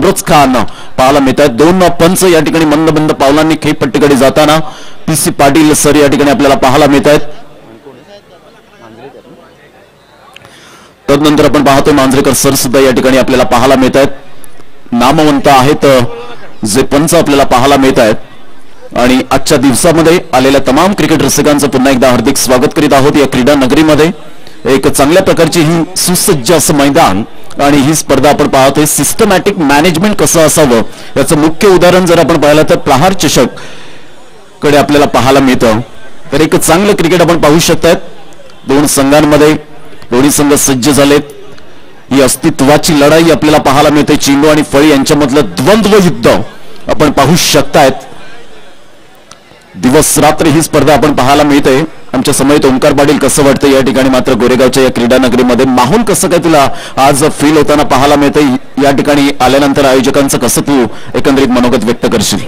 फिरोज खान पाहायला मिळत आहेत. दोन पंच या ठिकाणी मंद मंद पावलांनी खेळपट्टीकडे जाताना पीसी पाटील सर या ठिकाणी आपल्याला पाहायला मिळत आहेत. तदनंतर आपण पाहतोय मांजरेकर सर सुद्धा या ठिकाणी आपल्याला पाहायला मिळत आहेत. नामवंत आहेत जे पंच आपल्याला पाहायला मिळत आहेत. आणि आजच्या दिवसामध्ये आलेल्या तमाम क्रिकेट रसिकांचं पुन्हा एकदा हार्दिक स्वागत करीत आहोत या क्रीडा नगरीमध्ये. एक चांगल्या प्रकारची ही सुसज्ज असं मैदान आणि ही स्पर्धा आपण पाहतोय. सिस्टमॅटिक मॅनेजमेंट कसं असावं याचं मुख्य उदाहरण जर आपण पाहिलं तर प्रहार चषक कडे आपल्याला पाहायला मिळतं. तर एक चांगलं क्रिकेट आपण पाहू शकतात. दोन संघांमध्ये दोन्ही संघ सज्ज झालेत. ही अस्तित्वाची लढाई आपल्याला पाहायला मिळते. चेंडू आणि फळी यांच्यामधलं द्वंद्व युद्ध आपण पाहू शकतायत. दिवस रात्र ही स्पर्धा आपण पाहायला मिळते. आमच्या समोर ओंकार पाटील कसं वाटतं या ठिकाणी मात्र गोरेगावच्या या क्रीडा नगरीमध्ये माहोल कसं काय तुला आज फील होताना पाहायला मिळते या ठिकाणी आल्यानंतर आयोजकांचं कसं तू एकंदरीत मनोगत व्यक्त करशील?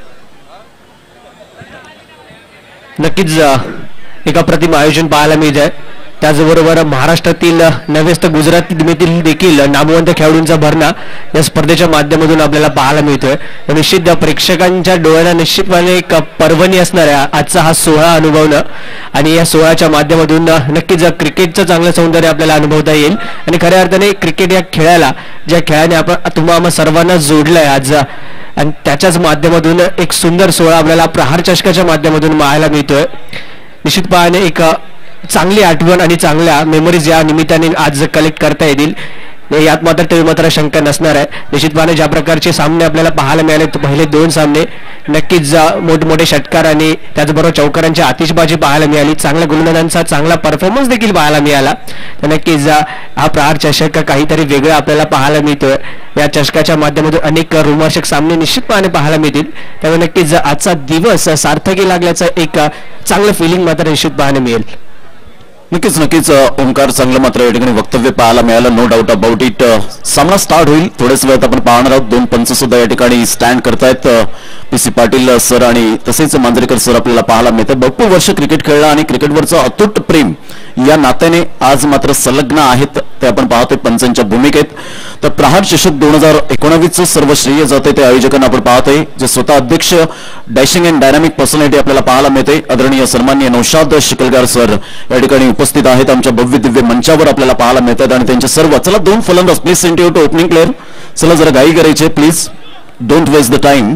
नक्कीच एक अप्रतिम आयोजन पाहायला मिळत आहे. त्याचबरोबर महाराष्ट्रातील नव्हेच तर गुजरातीतील देखील नामवंत खेळाडूंचा भरणा या स्पर्धेच्या माध्यमातून आपल्याला पाहायला मिळतोय. निश्चित प्रेक्षकांच्या डोळ्यांना निश्चितपणे एक पर्वणी असणार आहे आजचा हा सोहळा अनुभवणं. आणि या सोहळ्याच्या माध्यमातून नक्कीच क्रिकेटचं चांगलं सौंदर्य आपल्याला अनुभवता येईल. आणि खऱ्या अर्थाने क्रिकेट या खेळाला ज्या खेळाने आपण तुम्हाला सर्वांना जोडलंय आज आणि त्याच्याच माध्यमातून एक सुंदर सोहळा आपल्याला प्रहार चषकाच्या माध्यमातून पाहायला मिळतोय. निश्चितपणे एक चांगली आठवण आणि चांगल्या मेमरीज या निमित्ताने आज कलेक्ट करता येतील यात मात्र शंका नसणार आहे. निश्चितपणे ज्या प्रकारचे सामने आपल्याला पाहायला मिळाले पहिले दोन सामने नक्कीच मोठमोठे षटकार आणि त्याचबरोबर चौकारांची आतिषबाजी पाहायला मिळाली. चांगल्या गोलंदाजांचा चांगला परफॉर्मन्स देखील पाहायला मिळाला. तर नक्कीच हा प्रहार चषक काहीतरी वेगळं आपल्याला पाहायला मिळतोय. या चषकाच्या माध्यमातून अनेक रोमांचक सामने निश्चितपणे पाहायला मिळतील. त्यामुळे नक्कीच आजचा दिवस सार्थकी लागल्याचं एक चांगलं फिलिंग मात्र निश्चित पाहायला मिळेल. नक्कीच ओंकार चांगलं मात्र या ठिकाणी वक्तव्य पाहायला मिळालं. No doubt about it. सामना स्टार्ट होईल थोड्याच वेळात आपण पाहणार आहोत. दोन पंच सुद्धा या ठिकाणी स्टँड करतायत. पीसी पाटील सर आणि तसेच मांजरेकर सर आपल्याला पाहायला मिळतात. भरपूर वर्ष क्रिकेट खेळला आणि क्रिकेटवरचं अतूट प्रेम या नात्याने आज मात्र संलग्न आहेत ते आपण पाहतोय पंचांच्या भूमिकेत. तर प्रहार चषक 2019 सर्व श्रेय जाते ते आयोजकांना आपण पाहतोय जे स्वतः अध्यक्ष डॅशिंग अँड डायनामिक पर्सनॅलिटी आपल्याला पाहायला मिळते. आदरणीय सन्माननीय नौशाद शिकलगार सर या ठिकाणी उपस्थित आहेत. आमच्या भव्य दिव्य मंचावर आपल्याला पाहायला मिळतात आणि त्यांचे सर्व चला दोन फलंदाज please send you to opening player. चला जरा घाई करायचे please don't waste the time.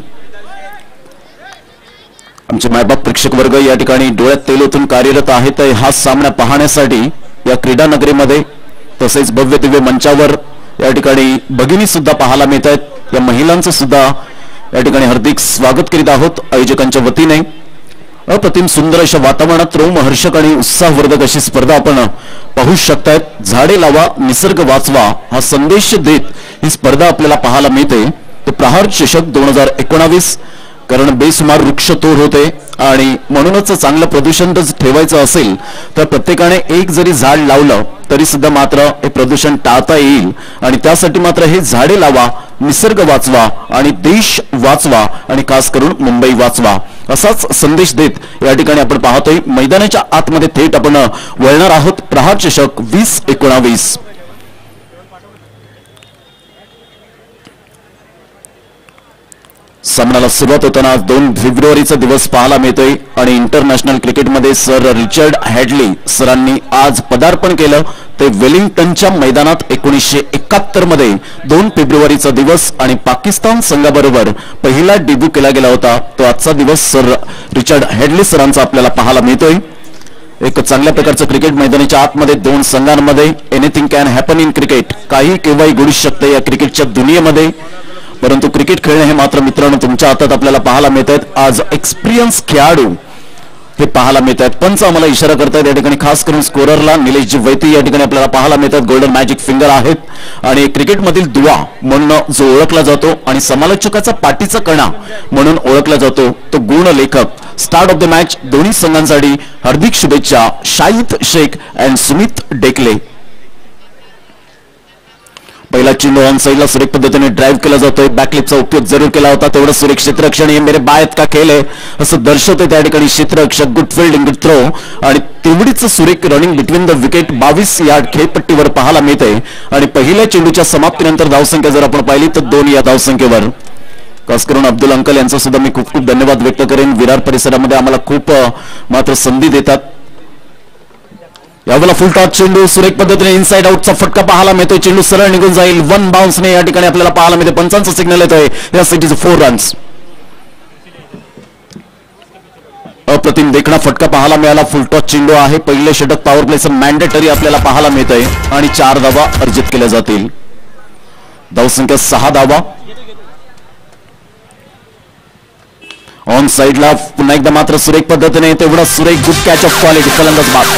आमचे मायबाप प्रेक्षक वर्ग या ठिकाणी डोळ्यात तेल ओतून कार्यरत आहेत हा सामना पाहण्यासाठी या क्रीडा नगरीमध्ये. तसेच भव्य दिव्य मंचावर या ठिकाणी भगिनी सुद्धा पाहायला मिळत आहेत. या महिलांचं सुद्धा या ठिकाणी हार्दिक स्वागत करीत आहोत आयोजकांच्या वतीने. अप्रतिम सुंदर अशा वातावरणात रोमहर्षक आणि उत्साहवर्धक अशी स्पर्धा आपण पाहू शकतायत. झाडे लावा निसर्ग वाचवा हा संदेश देत ही स्पर्धा आपल्याला पाहायला मिळते. ते प्रहार चषक 2019 कारण बेसुमार वृक्षतोड होते आणि म्हणूनच चांगलं प्रदूषण जर ठेवायचं असेल तर प्रत्येकाने एक जरी झाड लावलं तरी सुद्धा मात्र हे प्रदूषण टाळता येईल. आणि त्यासाठी मात्र हे झाडे लावा निसर्ग वाचवा आणि देश वाचवा आणि खास करून मुंबई वाचवा असाच संदेश देत या ठिकाणी आपण पाहतोय. मैदानाच्या आतमध्ये थेट आपण वळणार आहोत. प्रहार चषक 2019 सामन्याला सुरुवात होताना 2 फेब्रुवारीचा दिवस पाहायला मिळतोय आणि इंटरनॅशनल क्रिकेटमध्ये सर रिचर्ड हॅडली सरांनी आज पदार्पण केलं. ते वेलिंग्टनच्या मैदानात 1971 मध्ये 2 फेब्रुवारीचा दिवस आणि पाकिस्तान संघाबरोबर पहिला डेब्यू केला गेला होता. तो आजचा दिवस सर रिचर्ड हॅडली सरांचा आपल्याला पाहायला मिळतोय. एक चांगल्या प्रकारचं क्रिकेट मैदानाच्या आतमध्ये दोन संघांमध्ये anything can happen in cricket. काही केव्हाही घडू शकते या क्रिकेटच्या दुनियेमध्ये. परंतु क्रिकेट खेळणे हे मात्र मित्रांनो तुमच्या हातात आपल्याला पाहायला मिळतात. आज एक्सपिरियन्स खेळाडू हे पाहायला मिळतात. पंच आम्हाला इशारा करतात या ठिकाणी खास करून स्कोररला निलेशजी वैती या ठिकाणी आपल्याला पाहायला मिळतात. गोल्डन मॅजिक फिंगर आहेत आणि क्रिकेटमधील दुवा म्हणून जो ओळखला जातो आणि समालोचकाचा पाठीचा कणा म्हणून ओळखला जातो तो गुण लेखक. स्टार्ट ऑफ द मॅच दोन्ही संघांसाठी हार्दिक शुभेच्छा शाहिद शेख अँड सुमित डेकले. पहिला चेंडू ऑन साइडला सुरेख पद्धतीने ड्राईव्ह केला जातोय. बॅकलिपचा उपयोग जरूर केला होता. तेवढं सुरेख क्षेत्ररक्षण हे मेरे बायत का खेळ आहे असं दर्शवतोय त्या ठिकाणी क्षेत्ररक्षक. गुड फिल्डिंग, गुड थ्रो आणि तेवढीच सुरेख running between the wicket. 22 yard खेळपट्टीवर पाहायला मिळते आणि पहिल्या चेंडूच्या समाप्तीनंतर धावसंख्या जर आपण पाहिली तर 2 या धावसंख्येवर. खास करून अब्दुल अंकल यांचा सुद्धा मी खूप खूप धन्यवाद व्यक्त करेन. विरार परिसरामध्ये आम्हाला खूप मात्र संधी देतात. यावेळेला फुल टॉस चेंडू सुरेख पद्धतीने इनसाइड आउटचा फटका पाहायला मिळतोय. चेंडू सरळ निघून जाईल. 1 बाउन्सने या ठिकाणी आपल्याला पाहायला मिळते. पंचांचा सिग्नल येतोय. या सिटीचे 4 रन्स. अप्रतिम देखणा फटका पाहायला मिळाला. फुल टॉस चेंडू आहे. पहिले षटक पॉवर प्लेचं मॅन्डेटरी आपल्याला पाहायला मिळतंय आणि 4 धावा अर्जित केल्या जातील. धावसंख्या 6 धावा. ऑन साइडला पुन्हा एकदा मात्र सुरेख पद्धतीने तेवढा सुरेख गुड कॅच ऑफ क्वालिटी. फलंदाज बाद.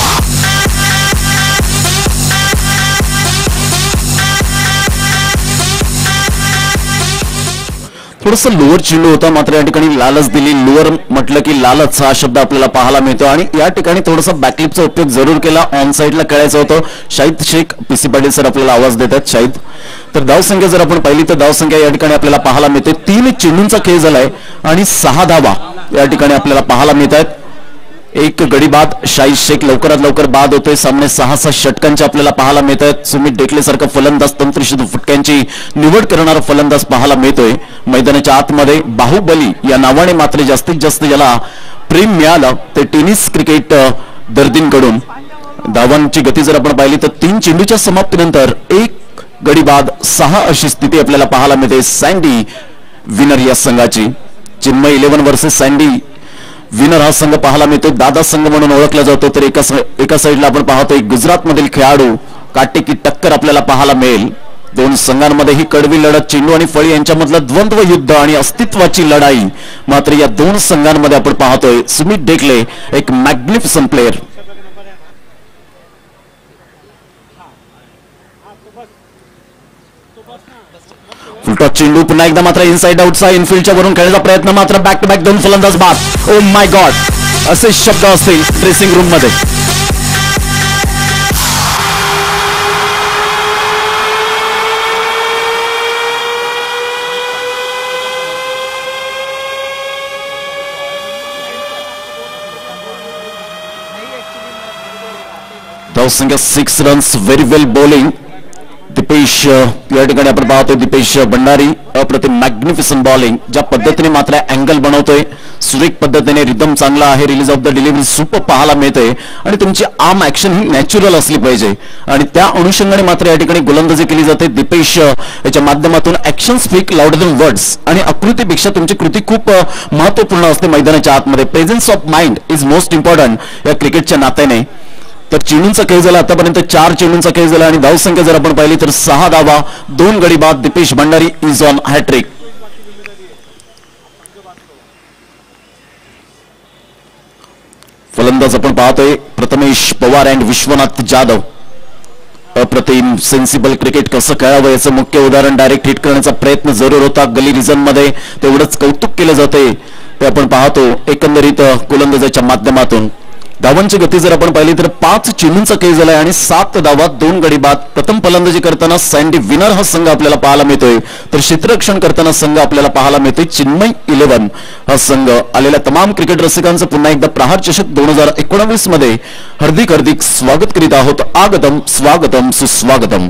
थोडंसं लोअर चेंडू होता मात्र या ठिकाणी लालच दिली. लोअर म्हटलं की लालच हा शब्द आपल्याला पाहायला मिळतो आणि या ठिकाणी थोडासा बॅकलिपचा उपयोग जरूर केला. ऑन साइडला खेळायचं होतं. शाहिद शेख पीसी पाटील सर आपल्याला आवाज देतात. शाहिद तर धावसंख्या जर आपण पाहिली तर धावसंख्या या ठिकाणी आपल्याला पाहायला मिळते. 3 चेंडूंचा खेळ झालाय आणि 6 धावा या ठिकाणी आपल्याला पाहायला मिळत आहेत. एक गडी बाद. शाहिद शेख लवकरात लवकर बाद होतोय. सामने 6 षटकांचे आपल्याला पाहायला मिळत आहेत. सुमित डेकले सारखा फलंदाज, तंत्रशुद्ध फटक्यांची निवड करणारा फलंदाज पाहायला मिळतोय. मैदानाच्या आतमध्ये बाहुबली या नावाने मात्र जास्तीत जास्त ज्याला प्रेम मिळालं ते टेनिस क्रिकेट दर्दींकडून. धावांची गती जर आपण पाहिली तर 3 चेंडूच्या समाप्तीनंतर 1 गडी बाद 6 अशी स्थिती आपल्याला पाहायला मिळते. सँडी विनर या संघाची. चिन्मय 11 वर्सेस सँडी विनर हा संघ पाहायला मिळतो. दादा संघ म्हणून ओळखला जातो. तर एका साईडला आपण पाहतोय गुजरात मधील खेळाडू. काटेकी टक्कर आपल्याला पाहायला मिळेल. 2 संघांमध्ये ही कडवी लढत. चेंडू आणि फळी यांच्यामधलं द्वंद्व युद्ध आणि अस्तित्वाची लढाई मात्र या 2 संघांमध्ये आपण पाहतोय. सुमित डेकले एक मॅग्निफिसंट प्लेअर. फुलटॉस चेंडू पुन्हा एकदा मात्र इनसाइड आउटचा इनफिल्डच्या वरून खेळण्याचा प्रयत्न मात्र बॅक टू बॅक 2 फलंदाज बाद. ओ माय गॉड असे शब्द असतील ड्रेसिंग रूम मध्ये. धावसंख्या 6 runs. Very well bowling. Deepesh या ठिकाणी आपण पाहतोय. दीपेश भंडारी अप्रतिम मॅग्निफिसंट बॉलिंग. ज्या पद्धतीने मात्र अँगल बनवतोय. सुरेख पद्धतीने रिदम चांगला आहे. Release of the delivery super पाहायला मिळते आणि तुमची आर्म ऍक्शन ही नॅचरल असली पाहिजे आणि त्या अनुषंगाने मात्र या ठिकाणी गोलंदाजी केली जाते. दीपेश याच्या माध्यमातून action speak louder than words आणि आकृतीपेक्षा तुमची कृती खूप महत्वपूर्ण असते मैदानाच्या आतमध्ये. Presence of mind is most important या क्रिकेटच्या नात्याने. तर चेंडूंचा खेळ झाला आतापर्यंत 4 चेंडूंचा खेळ झाला आणि धावसंख्या जर आपण पाहिली तर 6 धावा 2 गडी बाद. Deepesh Bhandari is on hattrick. फलंदाज आपण पाहतोय प्रथमेश पवार अँड विश्वनाथ जाधव. अप्रतिम सेन्सिबल क्रिकेट कसं खेळावं याचं मुख्य उदाहरण. डायरेक्ट हिट करण्याचा प्रयत्न जरूर होता. गली रिजन मध्ये तेवढंच कौतुक केलं जाते ते आपण पाहतो एकंदरीत गोलंदाजाच्या माध्यमातून. धावांची गती जर आपण पाहिली तर 5 चेंडूंचा खेळ झालाय आणि 7 धावा 2 गडी बाद. प्रथम फलंदाजी करताना सँडी विनर हा संघ आपल्याला पाहायला मिळतोय. तर क्षेत्ररक्षण करताना संघ आपल्याला पाहायला मिळतोय चिन्मय 11 हा संघ. आलेल्या तमाम क्रिकेट रसिकांचं पुन्हा एकदा प्रहार चषक 2019 मध्ये हार्दिक हार्दिक स्वागत करीत आहोत. आगतम स्वागतम सुस्वागतम.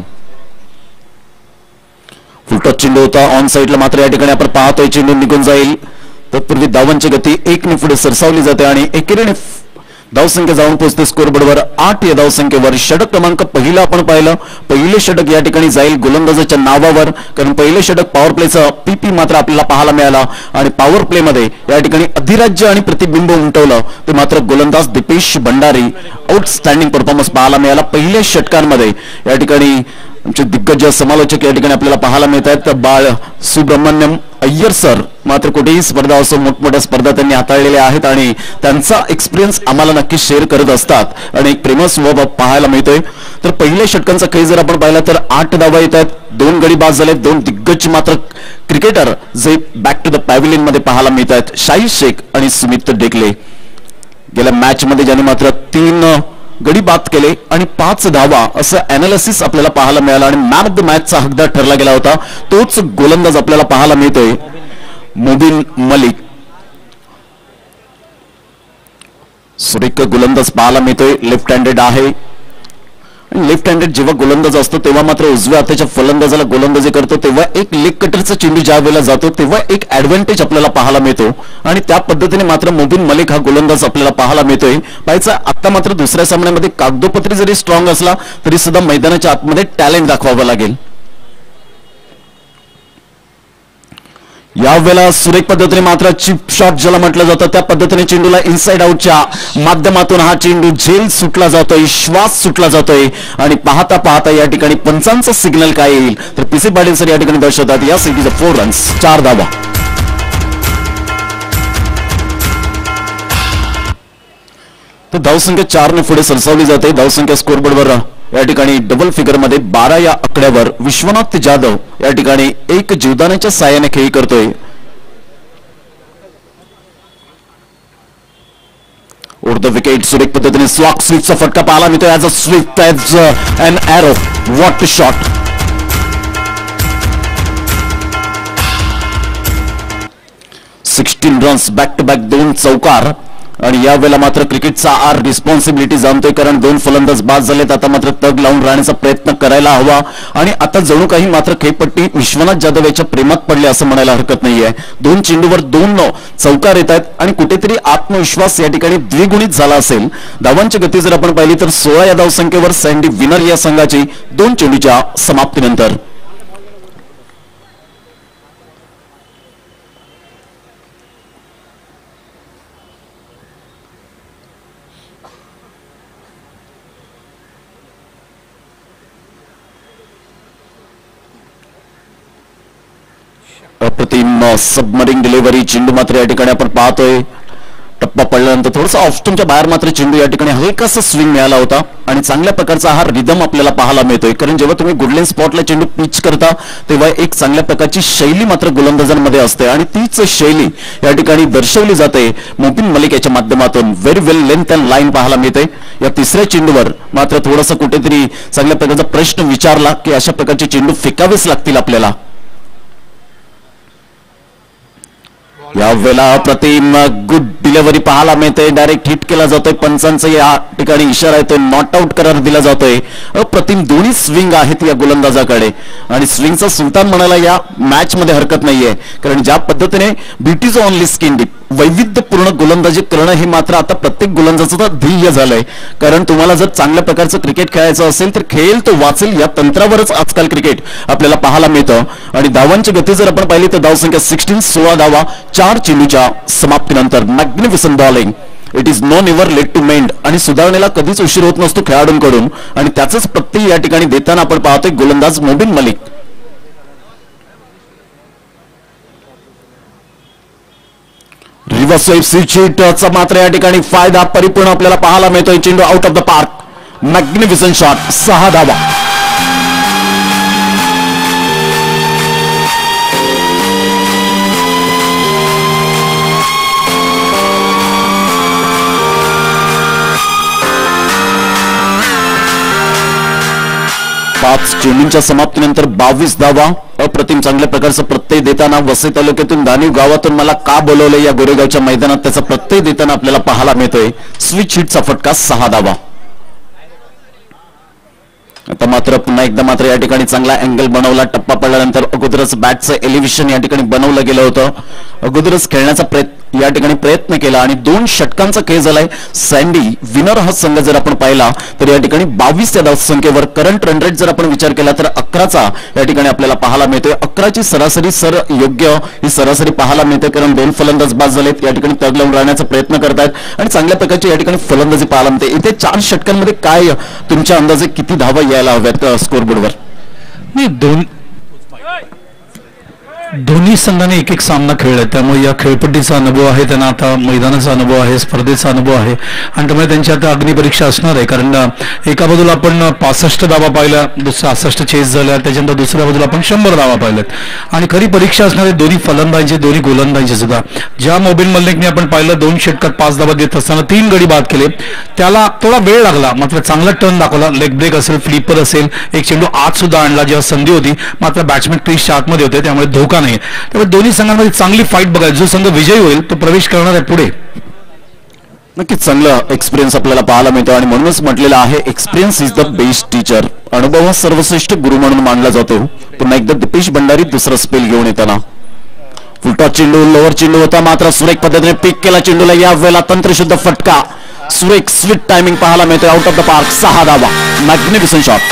फुलटॉस चेंडू होता. ऑन साइडला मात्र या ठिकाणी आपण पाहतोय चेंडू निघून जाईल. तत्पूर्वी धावांची गती 1 ने पुढे सरसावली जाते आणि एकेरीने धावसंख्या जाऊन पोहोचते स्कोरबोर्डवर 8 या धावसंख्येवर. षटक क्रमांक पहिला आपण पाहिलं. पहिले षटक या ठिकाणी जाईल गोलंदाजाच्या नावावर कारण पहिले षटक पॉवर प्लेचं पीपी मात्र आपल्याला पाहायला मिळाला आणि पॉवर प्ले मध्ये या ठिकाणी अधिराज्य आणि प्रतिबिंब उमटवलं ते मात्र गोलंदाज दीपेश भंडारी. आउटस्टँडिंग परफॉर्मन्स पाहायला मिळाला पहिल्या षटकांमध्ये. या ठिकाणी आमचे दिग्गज समालोचक या ठिकाणी आपल्याला पाहायला मिळत आहेत. बाळ सुब्रमण्यम अय्यर सर मात्र कुठेही स्पर्धा असो मोठमोठ्या स्पर्धा त्यांनी हाताळलेल्या आहेत आणि त्यांचा एक्सपिरियन्स आम्हाला नक्की शेअर करत असतात आणि एक प्रेमळ स्वभाव पाहायला मिळतोय. तर पहिल्या षटकांचा खेळ जर आपण पाहिला तर 8 धावा येत आहेत. 2 गडी बाद झाले. 2 दिग्गज मात्र क्रिकेटर जे बॅक टू द पॅव्हिलियन मध्ये पाहायला मिळत आहेत. शाहिद शेख आणि सुमित डेकले. गेल्या मॅच मध्ये ज्यांनी मात्र 3 गडी बाद केले आणि 5 धावा असं अनालिसिस आपल्याला पाहायला मिळालं आणि मॅन ऑफ द मॅचचा हकदार ठरला गेला होता. तोच गोलंदाज आपल्याला पाहायला मिळतोय मुबिन मलिक. सुरेख गोलंदाज पाहायला मिळतोय. लेफ्ट हँडेड आहे. लेफ्ट हँडेड जेव्हा गोलंदाज असतो तेव्हा मात्र उजव्या हाताच्या फलंदाजाला गोलंदाजी करतो तेव्हा एक लेग कटरचा चेंडू ज्या वेळेला जातो तेव्हा एक ऍडव्हान्टेज आपल्याला पाहायला मिळतो आणि त्या पद्धतीने मात्र मुबिन मलिक हा गोलंदाज आपल्याला पाहायला मिळतोय. पाहायचा आता मात्र दुसऱ्या सामन्यामध्ये कागदोपत्री जरी स्ट्रॉंग असला तरी सुद्धा मैदानाच्या आतमध्ये टॅलेंट दाखवावं लागेल. यावेळेला सुरेख पद्धतीने मात्र चिप शॉट ज्याला म्हटलं जातं त्या पद्धतीने चेंडूला इनसाइड आउटच्या माध्यमातून हा चेंडू झेल सुटला जातोय, श्वास सुटला जातोय आणि पाहता पाहता या ठिकाणी पंचांचा सिग्नल काय येईल तर पीसी पाटील सर या ठिकाणी दर्शवतात या सिटीचा 4 रन्स 4 धावा. तर धावसंख्या 4 ने पुढे सरसावली जाते. धावसंख्या स्कोरबोर्डवर या ठिकाणी डबल फिगर मध्ये 12 या आकड्यावर विश्वनाथ जाधव या ठिकाणी एक जीवदानाच्या साहाय्याने खेळी करतोय. ओव्हर द विकेट सुरेख पद्धतीने स्वॉक स्वीपचा फटका पाहायला मिळतोय. As a sweep as an arrow. What shot. $16 runs back to back 2 चौकार आणि यावेळेला मात्र क्रिकेटचा रिस्पॉन्सिबिलिटी जाणतोय कारण 2 फलंदाज बाद झालेत. आता मात्र तग लावून राहण्याचा प्रयत्न करायला हवा आणि आता जणू काही मात्र खेळपट्टी विश्वनाथ जाधव याच्या प्रेमात पडले असं म्हणायला हरकत नाहीये. 2 चेंडूवर 2 चौकार येत आहेत आणि कुठेतरी आत्मविश्वास या ठिकाणी द्विगुणित झाला असेल. धावांची गती जर आपण पाहिली तर 16 या धावसंख्येवर सँडी विनर या संघाची 2 चेंडूच्या समाप्तीनंतर. अप्रतिम सबमरीन डिलिव्हरी चेंडू मात्र या ठिकाणी आपण पाहतोय. टप्पा पडल्यानंतर थोडासा ऑफस्टमच्या बाहेर मात्र चेंडू या ठिकाणी हलकासा स्विंग मिळाला होता आणि चांगल्या प्रकारचा हा रिदम आपल्याला पाहायला मिळतोय कारण जेव्हा तुम्ही गुडलेन स्पॉटला चेंडू पिच करता तेव्हा एक चांगल्या प्रकारची शैली मात्र गोलंदाजांमध्ये असते आणि तीच शैली या ठिकाणी दर्शवली जाते मुबिन मलिक याच्या माध्यमातून. Very well length and line पाहायला मिळते. या तिसऱ्या चेंडूवर मात्र थोडासा कुठेतरी चांगल्या प्रकारचा प्रश्न विचारला की अशा प्रकारचे चेंडू फेकावेच लागतील आपल्याला. यावेळेला अप्रतिम गुड डिलिव्हरी पाहायला मिळते. डायरेक्ट हिट केला जातोय. पंचांचा या ठिकाणी इशारा येतोय. नॉट आउट करार दिला जातोय. अप्रतिम दोन्ही स्विंग आहेत या गोलंदाजाकडे आणि स्विंगचा सुलतान म्हणायला या मॅच मध्ये हरकत नाहीये कारण ज्या पद्धतीने ब्युटीज ऑनली स्किन डीप वैविध्यपूर्ण गोलंदाजी करणं हे मात्र आता प्रत्येक गोलंदाजाचं ध्येय झालंय कारण तुम्हाला जर चांगल्या प्रकारचं क्रिकेट खेळायचं असेल तर खेळेल तो वाचेल या तंत्रावरच आजकाल क्रिकेट आपल्याला पाहायला मिळतं. आणि धावांची गती जर आपण पाहिली तर धावसंख्या 16 धावा 4 चेंडूच्या समाप्तीनंतर. Magnificent bowling. It is no never late to mend आणि सुधारणेला कधीच उशीर होत नसतो खेळाडूंकडून आणि त्याचंच प्रत्यय या ठिकाणी देताना आपण पाहतोय गोलंदाज मुबिन मलिक. रिव्हर्स स्वीप स्विचचा मात्र या ठिकाणी फायदा परिपूर्ण आपल्याला पाहायला मिळतोय. चेंडू out of the park. Magnificent shot 6 धावा. पाच चेंडूंच्या समाप्तीनंतर 22 धावा. अप्रतिम चांगल्या प्रकारचं प्रत्यय देताना वसई तालुक्यातून दानिव गावातून मला का बोलवलंय या गोरेगावच्या मैदानात त्याचा प्रत्यय देताना आपल्याला पाहायला मिळतोय. स्विच हिटचा फटका 6 धावा. आता मात्र पुन्हा एकदा मात्र या ठिकाणी चांगला अँगल बनवला. टप्पा पडल्यानंतर अगोदरच बॅटचं एलिव्हेशन या ठिकाणी बनवलं गेलं होतं. अगोदरच खेळण्याचा या ठिकाणी प्रयत्न केला आणि 2 षटकांचा खेळ झालाय. सँडी विनर हा संघ जर आपण पाहिला तर या ठिकाणी 22 या धावसंख्येवर करंट रन रेट जर आपण विचार केला तर 11चा या ठिकाणी आपल्याला पाहायला मिळतोय. 11ची सरासरी योग्य ही सरासरी पाहायला मिळते कारण 2 फलंदाज बाद झालेत. या ठिकाणी तग लावून राहण्याचा प्रयत्न करतायत आणि चांगल्या प्रकारची या ठिकाणी फलंदाजी पाहायला मिळते. इथे 4 षटकांमध्ये काय तुमच्या अंदाजे किती धावा यायला हव्यात स्कोरबोर्डवर? दोन्ही संघाने एक एक सामना खेळलाय, त्यामुळे या खेळपट्टीचा अनुभव आहे, त्यांना आता मैदानाचा अनुभव आहे, स्पर्धेचा अनुभव आहे आणि त्यामुळे त्यांची आता अग्निपरीक्षा असणार आहे. कारण एका बाजूला आपण 65 धावा पाहिल्या, 66 चेस झाल्या, त्याच्यानंतर दुसऱ्या बाजूला आपण 100 धावा पाहिल्यात आणि खरी परीक्षा असणार आहे दोन्ही फलंदाजांची, दोन्ही गोलंदाजांची सुद्धा. ज्या मोबिन मल्लिकने आपण पाहिलं 2 षटकात 5 धावा देत असताना 3 गडी बाद केले, त्याला थोडा वेळ लागला, मात्र चांगला टर्न दाखवला. लेग ब्रेक असेल, फ्लिपर असेल, एक चेंडू आत सुद्धा आणला जेव्हा संधी होती, मात्र बॅट्समॅन क्रीजच्या आतमध्ये होते, त्यामुळे धोका नाही. त्यामुळे दोन्ही संघांमध्ये चांगली फाईट बघायला, जो संघ विजयी होईल तो प्रवेश करणार आहे पुढे. नक्कीच चांगला एक्सपिरियन्स आपल्याला पाहायला मिळतो आणि म्हणूनच म्हटलेलं आहे experience is the best teacher. अनुभव हा सर्वश्रेष्ठ गुरु म्हणून मानला जातो. पुन्हा एकदा दीपेश भंडारी दुसरा स्पेल घेऊन येताना फुलटॉस चेंडू, लोअर चेंडू होता, मात्र सुरेख पद्धतीने पिक केला चेंडूला. या वेळेला तंत्रशुद्ध फटका, सुरेख स्वीट टायमिंग पाहायला मिळतोय. आउट ऑफ द पार्क, 6 धावा. Magnificent shot.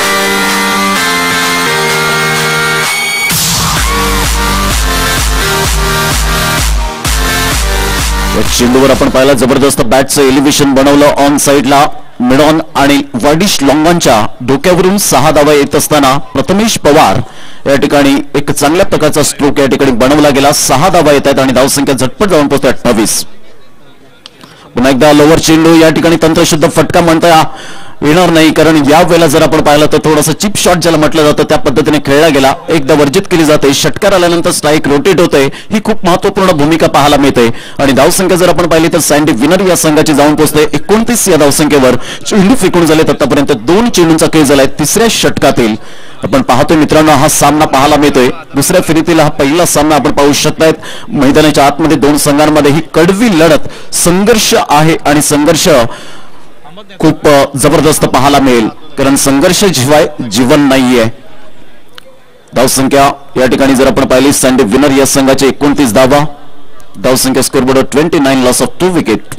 चेंडूवर आपण पाहिला जबरदस्त बॅटचं एलिव्हेशन बनवलं. ऑन साईडला मिड ऑन आणि वाडिश लॉंगॉनच्या डोक्यावरून 6 धावा येत असताना प्रथमेश पवार या ठिकाणी एक चांगल्या प्रकारचा स्ट्रोक या ठिकाणी बनवला गेला. 6 धावा येत आहेत आणि धावसंख्या झटपट जाऊन पोहोचते 28. पुन्हा एकदा लोअर चेंडू, या ठिकाणी तंत्रशुद्ध फटका म्हणता येणार नाही, कारण या वेळेला जर आपण पाहिलं तर थोडासा चिप शॉट ज्याला म्हटलं जातं त्या पद्धतीने खेळला गेला. एकदा वर्जित केली जाते, षटकार आल्यानंतर स्ट्राईक रोटेट होते, ही खूप महत्वपूर्ण भूमिका पाहायला मिळते. आणि धावसंख्या जर आपण पाहिली तर सँडी विनर या संघाची जाऊन पोहोचते 29 या धावसंख्येवर. चेंडू फेकून झालेत आतापर्यंत 2 चेंडूंचा खेळ झालाय. तिसऱ्या षटकातील आपण पाहतोय मित्रांनो हा सामना पाहायला मिळतोय. दुसऱ्या फेरीतील हा पहिला सामना आपण पाहू शकतायत. मैदानाच्या आतमध्ये 2 संघांमध्ये ही कडवी लढत, संघर्ष आहे आणि संघर्ष खूप जबरदस्त पाहायला मिळेल, कारण संघर्ष शिवाय जीवन नाहीये. धावसंख्या या ठिकाणी जर आपण पाहिली सँडी विनर या संघाचे 29 धावा, धावसंख्या scoreboard 29, loss of 2 wicket.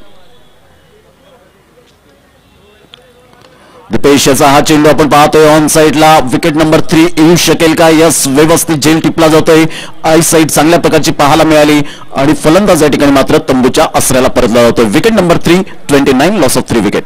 Deepesh याचा हा चेंडू आपण पाहतोय ऑन साईडला, विकेट नंबर 3 येऊ शकेल का? यस, व्यवस्थित झेल टिपला जातोय. आय साईड चांगल्या प्रकारची पाहायला मिळाली आणि फलंदाज या ठिकाणी मात्र तंबूच्या आसऱ्याला परतला जातोय. Wicket number 3, 29, loss of 3 wicket.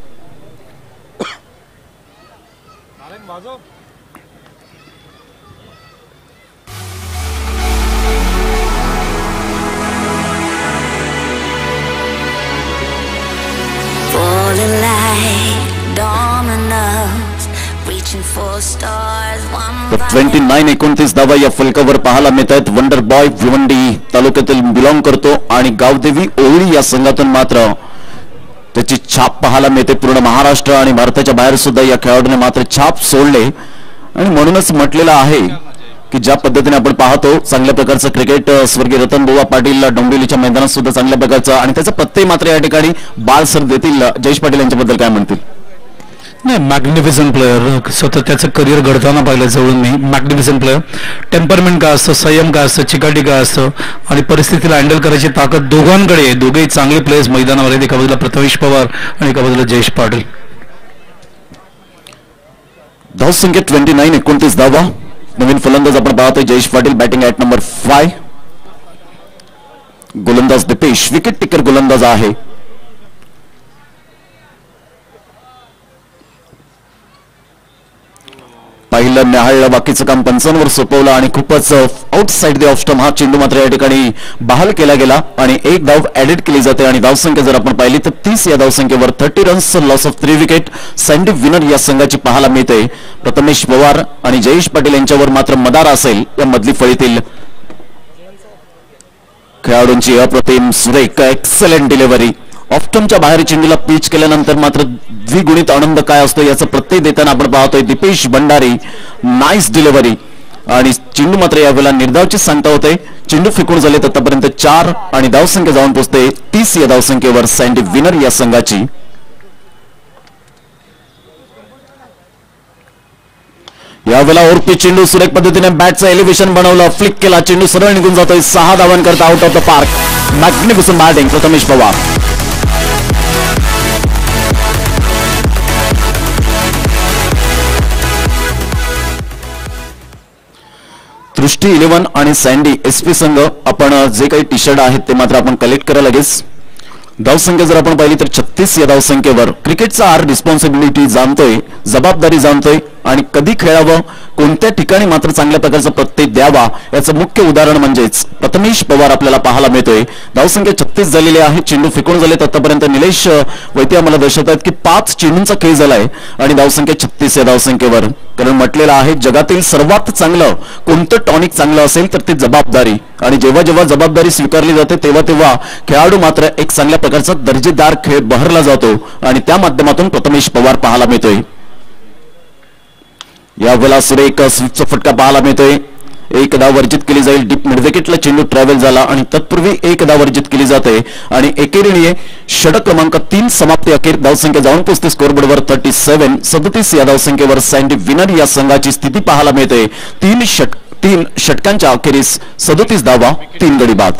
तर 29 धावा या फलकावर पाहायला मिळत आहेत. वंडर बॉय भिवंडी तालुक्यातील बिलॉंग करतो आणि गावदेवी ओळी या संघातून मात्र त्याची छाप पाहायला मिळते. पूर्ण महाराष्ट्र आणि भारताच्या बाहेर सुद्धा या खेळाडूने मात्र छाप सोडले आणि म्हणूनच म्हटलेलं आहे की ज्या पद्धतीने आपण पाहतो चांगल्या प्रकारचं क्रिकेट स्वर्गीय रतनबुवा पाटील डोंबिवलीच्या मैदानात सुद्धा चांगल्या प्रकारचं आणि त्याचा प्रत्यय मात्र या ठिकाणी बाळ सर देतील. जयेश पाटील यांच्याबद्दल काय म्हणतील? नाही, मॅग्निफिसंट प्लेअर, स्वतः त्याचं करिअर घडताना पाहिलं जवळून मी. मॅग्निफिसंट प्लेअर, टेम्परमेंट काय असतं, संयम काय असतं, चिकाटी काय असतं आणि परिस्थितीला हँडल करायची ताकद दोघांकडे आहे. दोघेही चांगले प्लेयर्स मैदानावर आहेत. एका बाजूला प्रथमेश पवार आणि एका बाजूला जयेश पाटील. धावसंख्या 29 धावा. नवीन फलंदाज आपण पाहतोय Jayesh Patil, batting at number 5. गोलंदाज दीपेश विकेट टेकर गोलंदाज आहे. पहिलं न्याहाळलं, बाकीचं काम पंचांवर सोपवलं आणि खूपच आउटसाइड द ऑफ स्टंप हा चेंडू मात्र या ठिकाणी बहाल केला गेला आणि 1 धाव ऍडेड केली जाते आणि धावसंख्या जर आपण पाहिली तर 30 या धावसंख्येवर 30 runs, loss of 3 wicket. Sandy Winner या संघाची पाहायला मिळते. प्रथमेश पवार आणि जयेश पाटील यांच्यावर मात्र मदार असेल या मधली फळीतील खेळाडूंची अप्रतिम सुरेख एक्सलेंट डिलिव्हरी. ऑफ्टमच्या बाहेर चेंडूला पिच केल्यानंतर मात्र द्विगुणित आनंद काय असतो याचा प्रत्यय देताना आपण पाहतोय दीपेश भंडारी. नाईस डिलिव्हरी आणि चेंडू मात्र यावेळेला निर्धावची सांगता होते. चेंडू फेकून झाले आतापर्यंत 4 आणि धावसंख्या जाऊन पोहोचते 30 या धावसंख्येवर सँडी विनर या संघाची. यावेळेला ओरपी चेंडू सुरेख पद्धतीने बॅटचं एलिव्हेशन बनवलं, फ्लिक केला, चेंडू सरळ निघून जातोय. 6 धावांकरता out of the park. Magnificent batting Prathamesh Pawar. दृष्टी 11 आणि सँडी एसपी संघ आपण जे काही टी शर्ट आहेत ते मात्र आपण कलेक्ट करा लगेच. धावसंख्या जर आपण पाहिली तर 36 या धावसंख्येवर क्रिकेटचा रिस्पॉन्सिबिलिटी जाणतोय, जबाबदारी जाणतोय. आणि कधी खेळावं, कोणत्या ठिकाणी मात्र चांगल्या प्रकारचा प्रत्यय द्यावा याचं मुख्य उदाहरण म्हणजेच प्रथमेश पवार आपल्याला पाहायला मिळतोय. धावसंख्या 36 झालेली आहे. चेंडू फेकून झालेत आतापर्यंत. निलेश वैद्य आम्हाला दर्शवत आहेत की 5 चेंडूंचा खेळ झालाय आणि धावसंख्या 36 या धावसंख्येवर. कारण म्हटलेलं आहे जगातील सर्वात चांगलं कोणतं टॉनिक चांगलं असेल तर ते जबाबदारी, आणि जेव्हा जेव्हा जबाबदारी स्वीकारली जाते तेव्हा तेव्हा खेळाडू मात्र एक चांगल्या प्रकारचा दर्जेदार खेळ बहरला जातो आणि त्या माध्यमातून प्रथमेश पवार पाहायला मिळतोय. यावेळेला सुरेख स्वीपचा फटका पाहायला मिळतोय. एक धाव वर्जित केली जाईल. डीप मिडविकेटला चेंडू ट्रॅव्हल झाला आणि तत्पूर्वी एक धाव वर्जित केली जाते आणि एकेरीने षटक क्रमांक 3 समाप्ती अखेर धावसंख्या जाऊन पोहोचते स्कोरबोर्डवर 37 या धावसंख्येवर सँडी विनर या संघाची स्थिती पाहायला मिळते. 3 षटकांच्या अखेरीस 37 धावा 3 गडी बाद.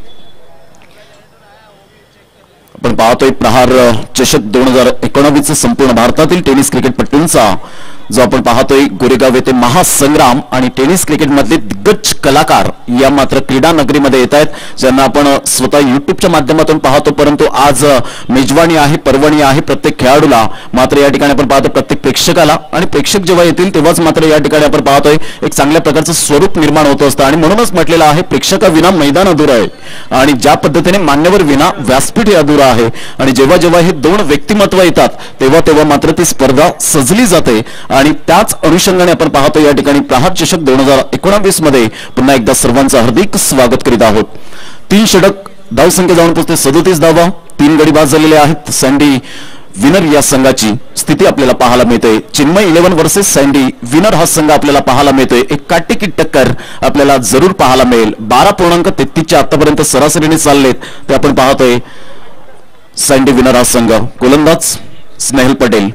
आपण पाहतोय प्रहार चषक 2019 संपूर्ण भारतातील टेनिस क्रिकेटपटूंचा जो आपण पाहतोय गोरेगाव येथे महासंग्राम आणि टेनिस क्रिकेट मधले दिग्गज कलाकार या मात्र क्रीडा नगरीमध्ये येत आहेत, ज्यांना आपण स्वतः युट्यूबच्या माध्यमातून पाहतो. परंतु आज मेजवानी आहे, पर्वणी आहे प्रत्येक खेळाडूला. मात्र या ठिकाणी आपण पाहतो प्रत्येक प्रेक्षकाला, आणि प्रेक्षक जेव्हा येतील तेव्हाच मात्र या ठिकाणी आपण पाहतोय एक चांगल्या प्रकारचं स्वरूप निर्माण होत असतं. आणि म्हणूनच म्हटलेलं आहे प्रेक्षकाविना मैदान अधुरं आहे आणि ज्या पद्धतीने मान्यवर विना व्यासपीठ हे अधुरं आहे. आणि जेव्हा जेव्हा हे दोन व्यक्तिमत्व येतात तेव्हा तेव्हा मात्र ती स्पर्धा सजली जाते. आणि त्याच अनुषंगाने आपण पाहतो या ठिकाणी प्रहार चषक 2019 मध्ये पुन्हा एकदा सर्वांचं हार्दिक स्वागत करीत आहोत. 3 षटक धावसंख्या जाऊन पोहोचते 37 धावा 3 गडी बाद झालेले आहेत. सँडी विनर या संघाची स्थिती आपल्याला पाहायला मिळते. चिन्मय 11 वर्सेस सँडी विनर हा संघ आपल्याला पाहायला मिळतोय. एक काटेकी टक्कर आपल्याला जरूर पाहायला मिळेल. 12.33 च्या आतापर्यंत सरासरीने चाललेत ते आपण पाहतोय. सँडी विनर हा संघ. गोलंदाज स्नेहल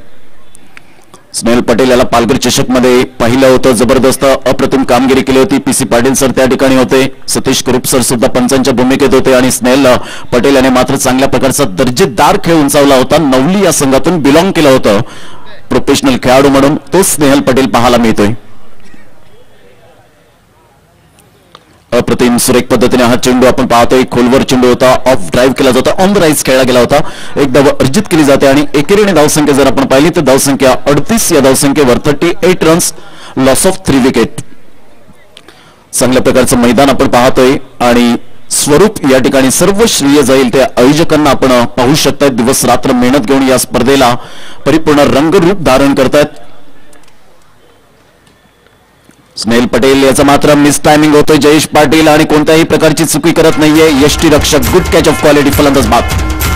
पटेल याला पालघर चषक मध्ये पाहिलं होतं. जबरदस्त अप्रतिम कामगिरी केली होती. पीसी पाटील सर त्या ठिकाणी होते. सतीश करूप सर सुद्धा पंचांच्या भूमिकेत होते आणि स्नेहल पटेल याने मात्र चांगल्या प्रकारचा दर्जेदार खेळ उंचावला होता. नवली या संघातून बिलॉंग केलं होतं प्रोफेशनल खेळाडू म्हणून. तो स्नेहल पटेल पाहायला मिळतोय. अप्रतिम सुरेख पद्धतीने हा चेंडू आपण पाहतोय. खोलवर चेंडू होता. ऑफ ड्राईव्ह केला जाता. ऑन द राईज खेळला गेला होता. एक धाव अर्जित केली जाते आणि एकेरीने धावसंख्या जर आपण पाहिली तर धावसंख्या 38 या धावसंख्येवर 38 रन्स लॉस ऑफ 3 विकेट. चांगल्या प्रकारचं मैदान आपण पाहतोय आणि स्वरूप या ठिकाणी सर्व श्रेय जाईल त्या आयोजकांना आपण पाहू शकताय. दिवस रात्र मेहनत घेऊन या स्पर्धेला परिपूर्ण रंगरूप धारण करतायत. स्नेहल पटेल याचा मात्र मिस टायमिंग होतोय. जयेश पाटील आणि कोणत्याही प्रकारची चुकी करत नाहीये यष्टी रक्षक. गुड कॅच ऑफ क्वालिटी फलंदाज बाद.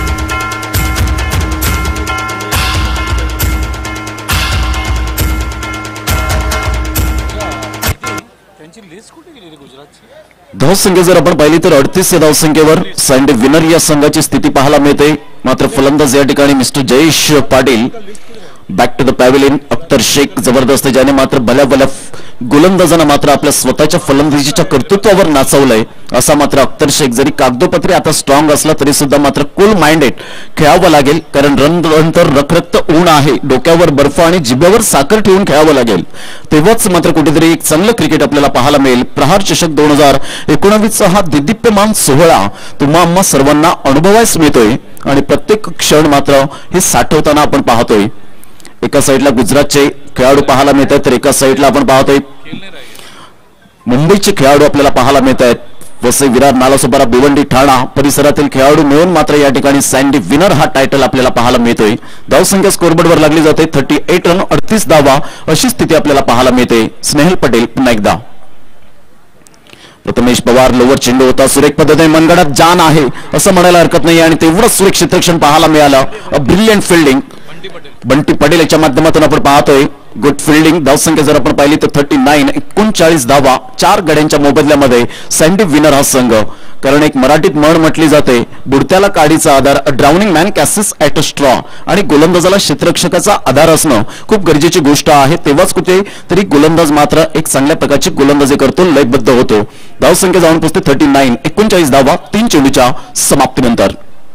धावसंख्या जर आपण पाहिली तर 38 या धावसंख्येवर सँडी विनर या संघाची स्थिती पाहायला मिळते. मात्र फलंदाज या ठिकाणी mister Jayesh Patil. Back to the pavilion Akhtar Shaikh जबरदस्त, ज्याने मात्र भल्या गोलंदाजांना मात्र आपल्या स्वतःच्या फलंदाजीच्या कर्तृत्वावर नाचवलंय. असा मात्र अख्तर शेख जरी कागदोपत्री आता स्ट्रॉंग असला तरी सुद्धा मात्र कूल माइंडेड खेळावं लागेल. कारण रन रखरक्त ऊन आहे. डोक्यावर बर्फ आणि जिभेवर साखर ठेवून खेळावं लागेल. तेव्हाच मात्र कुठेतरी एक चांगलं क्रिकेट आपल्याला पाहायला मिळेल. प्रहार चषक 2019 हा दिदीप्यमान सोहळा तुम्हा आम्हा सर्वांना अनुभवायला मिळतोय आणि प्रत्येक क्षण मात्र हे साठवताना आपण पाहतोय. एका साईडला गुजरातचे खेळाडू पाहायला मिळत आहेत तर एका साईडला आपण पाहतोय मुंबईचे खेळाडू आपल्याला पाहायला मिळत आहेत. वसई, विरार, नालासोपारा, भिवंडी, ठाणा परिसरातील खेळाडू मिळून मात्र या ठिकाणी सँडी विनर हा टायटल आपल्याला पाहायला मिळतोय. धावसंख्या स्कोरबोर्डवर लागली जाते 38 रन 38 धावा अशी स्थिती आपल्याला पाहायला मिळते. स्नेहल पटेल पुन्हा एकदा. प्रथमेश पवार लोवर चेंडू होता. सुरेख पद्धतीने मनगडात जान आहे असं म्हणायला हरकत नाही आणि तेवढंच सुरेख क्षेत्ररक्षण पाहायला मिळालं. A brilliant fielding Bunty Patel याच्या माध्यमातून आपण पाहतोय. Good fielding. धावसंख्या जर आपण पाहिली तर 39 धावा 4 गड्यांच्या मोबदल्यामध्ये सँडी विनर हा संघ. कारण एक मराठीत म्हण म्हटली जाते, बुडत्याला काडीचा आधार, a drowning man catches at a straw. आणि गोलंदाजाला क्षेत्ररक्षकाचा आधार असणं खूप गरजेची गोष्ट आहे. तेव्हाच कुठे तरी गोलंदाज मात्र एक चांगल्या प्रकारची गोलंदाजी करतो, लयबद्ध होतो. धावसंख्या जाऊन पोहोचते 39 धावा 3 चेंडूच्या समाप्तीनंतर.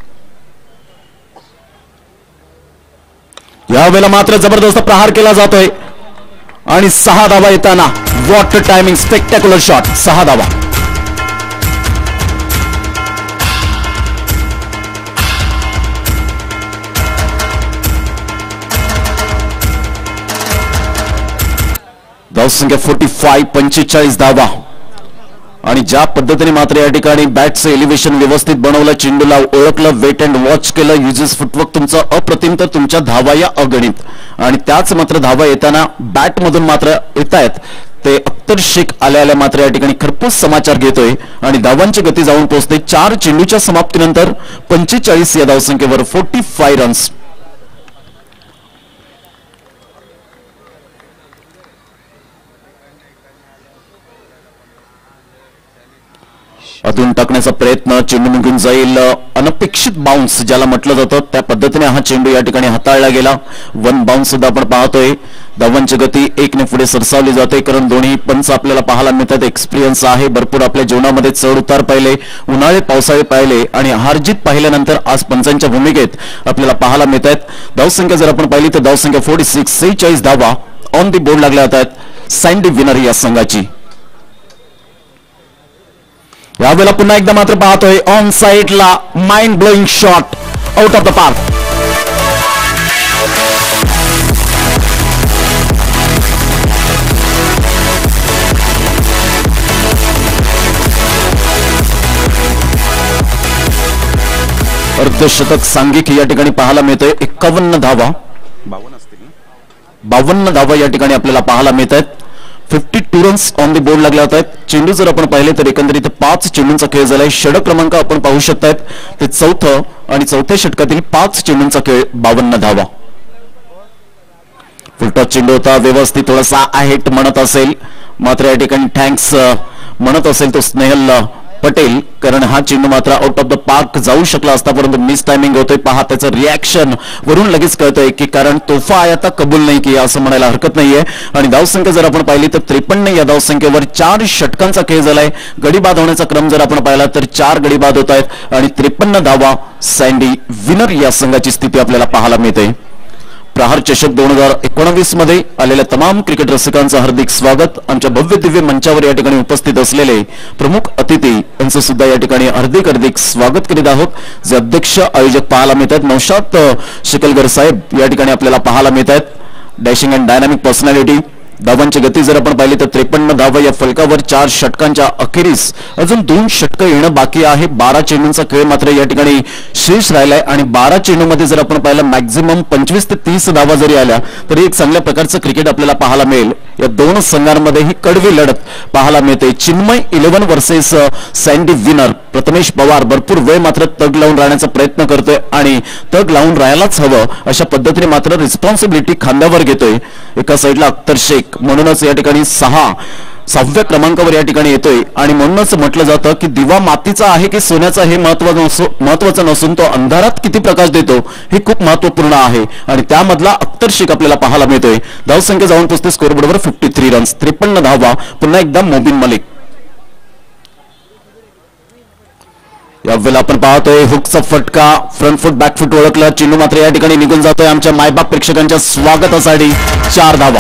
यावेळेला मात्र जबरदस्त प्रहार केला जातोय आणि 6 धावा येताना व्हॉट टायमिंग, स्पेक्टॅक्युलर शॉट. 6 धावा. धावसंख्या 45 45 धावा. आणि ज्या पद्धतीने मात्र या ठिकाणी बॅटचं एलिव्हेशन व्यवस्थित बनवलं, चेंडूला ओळखलं, वेट अँड वॉच केलं, युजेस फुटवर्क तुमचं अप्रतिम, तर तुमच्या धावा या अगणित. आणि त्याच मात्र धावा येताना बॅटमधून मात्र येत आहेत ते अख्तर शेख आल्या मात्र या ठिकाणी खरपूस समाचार घेतोय आणि धावांची गती जाऊन पोहोचते 4 चेंडूच्या समाप्तीनंतर 45 या धावसंख्येवर 45 रन्स. अधून टाकण्याचा प्रयत्न, चेंडू निघून जाईल, अनपेक्षित बाउन्स ज्याला म्हटलं जातं त्या पद्धतीने हा चेंडू या ठिकाणी हाताळला गेला. 1 बाउन्स सुद्धा आपण पाहतोय. धावांची गती 1 ने पुढे सरसावली जाते कारण दोन्ही पंच आपल्याला पाहायला मिळतात. एक्सपिरियन्स आहे भरपूर, आपल्या जीवनामध्ये चढ उतार पाहिले, उन्हाळे पावसाळे पाहिले आणि हारजीत पाहिल्यानंतर आज पंचांच्या भूमिकेत आपल्याला पाहायला मिळतात. धावसंख्या जर आपण पाहिली तर धावसंख्या 46 46 धावा ऑन दी बोर्ड लागल्या जातात सँडी विनर या संघाची. यावेळेला पुन्हा एकदा मात्र पाहतोय ऑन साइडला mind blowing shot out of the park. अर्धशतक सांघिक या ठिकाणी पाहायला मिळतोय. 51 धावा 52 धावा या ठिकाणी आपल्याला पाहायला मिळत आहेत. 52 रन्स ऑन द बोर्ड लागले जात आहेत. चेंडू जर आपण पाहिले तर एकंदरीत 5 चेंडूंचा खेळ झालाय. षटक क्रमांक आपण पाहू शकतायत ते चौथं आणि चौथ्या षटकातील 5 चेंडूंचा खेळ 52 धावा. फुलटॉस चेंडू होता, व्यवस्थित थोडासा आहेट म्हणत असेल मात्र या ठिकाणी थँक्स म्हणत असेल तो स्नेहल पटेल कारण हा चेंडू मात्र आउट ऑफ द पार्क जाऊ शकला असता परंतु मिस टायमिंग होतोय. पहा त्याचं रिॲक्शन वरून लगेच कळतंय की कारण तोफा आता कबूल नाही की असं म्हणायला हरकत नाहीये. आणि धावसंख्या जर आपण पाहिली तर 53 या धावसंख्येवर 4 षटकांचा खेळ झालाय. गडी बाद होण्याचा क्रम जर आपण पाहिला तर 4 गडी बाद होत आहेत आणि 53 धावा सँडी विनर या संघाची स्थिती आपल्याला पाहायला मिळते. प्रहार चषक 2019 मध्ये आलेल्या तमाम क्रिकेट रसिकांचं हार्दिक स्वागत. आमच्या भव्य दिव्य मंचावर या ठिकाणी उपस्थित असलेले प्रमुख अतिथी यांचं सुद्धा या ठिकाणी हार्दिक स्वागत करीत आहोत. जे अध्यक्ष आयोजक पाहायला मिळतात नौशाद शिकलगर साहेब या ठिकाणी आपल्याला पाहायला मिळत आहेत. Dashing and dynamic personality. धावांची गती जर आपण पाहिली तर 53 धावा या फलकावर 4 षटकांच्या अखेरीस अजून 2 षटकं येणं बाकी आहे. 12 चेंडूंचा खेळ मात्र या ठिकाणी शेष राहिलाय आणि 12 चेंडूमध्ये जर आपण पाहिलं मॅक्झिमम 25 ते 30 धावा जरी आल्या तरी एक चांगल्या प्रकारचं क्रिकेट आपल्याला पाहायला मिळेल. या 2 संघांमध्ये ही कडवी लढत पाहायला मिळते. Chinmay 11 versus Sandy winner. Prathamesh Pawar भरपूर वेळ मात्र तग लावून राहण्याचा प्रयत्न करतोय आणि तग लावून राहायलाच हवं अशा पद्धतीने मात्र रिस्पॉन्सिबिलिटी खांद्यावर घेतोय. एका साईडला अख्तर शेख म्हणूनच या ठिकाणी 6व्या क्रमांकावर या ठिकाणी येतोय आणि म्हणूनच म्हटलं जातं की दिवा मातीचा आहे की सोन्याचा हे महत्वाचं नसून तो अंधारात किती प्रकाश देतो हे खूप महत्वपूर्ण आहे आणि त्यामधला अख्तर शेख आपल्याला पाहायला मिळतोय. धावसंख्या जाऊन पोहोचते स्कोरबोर्डवर 53 रन्स 53 धावा. पुन्हा एकदा मोबिन मलिक. यावेळेला आपण पाहतोय हुकचा फटका, फ्रंट फूट बॅक फूट ओळखला, चेंडू मात्र या ठिकाणी निघून जातोय. आमच्या मायबाप प्रेक्षकांच्या स्वागतासाठी 4 धावा.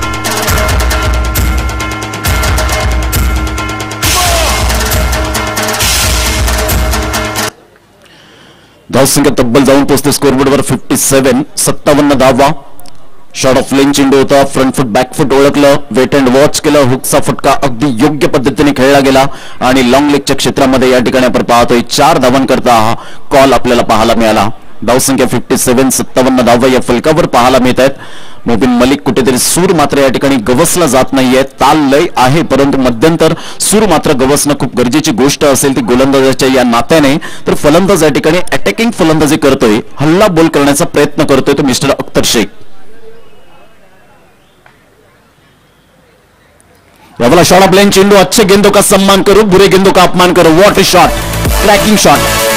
धावसंख्या तब्बल जाऊन पोहोचते स्कोरबोर्डवर 57 57 धावा. शॉट ऑफ लेन चेंडू होता, फ्रंट फूट बॅक फूट ओळखलं, वेट अँड वॉच केलं, हुकचा फटका अगदी योग्य पद्धतीने खेळला गेला आणि लॉंग लेगच्या क्षेत्रामध्ये या ठिकाणी आपण पाहतोय 4 धावांकरता हा कॉल आपल्याला पाहायला मिळाला. धावसंख्या 57 57 धावा या फलकावर पाहायला मिळत आहेत. मोबिन मलिक कुठेतरी सूर मात्र या ठिकाणी गवसला जात नाहीये. ताल लय आहे परंतु मध्यंतर सूर मात्र गवसणं खूप गरजेची गोष्ट असेल ती गोलंदाजाच्या या नात्याने. तर फलंदाज या ठिकाणी अटॅकिंग फलंदाजी करतोय, हल्ला बोल करण्याचा प्रयत्न करतोय तो मिस्टर अख्तर शेख. यावेळेला शॉट ऑफ लेन चेंडू. अच्छे गेंदों का सम्मान करो, बुरे गेंदों का अपमान करो. What a shot, cracking shot.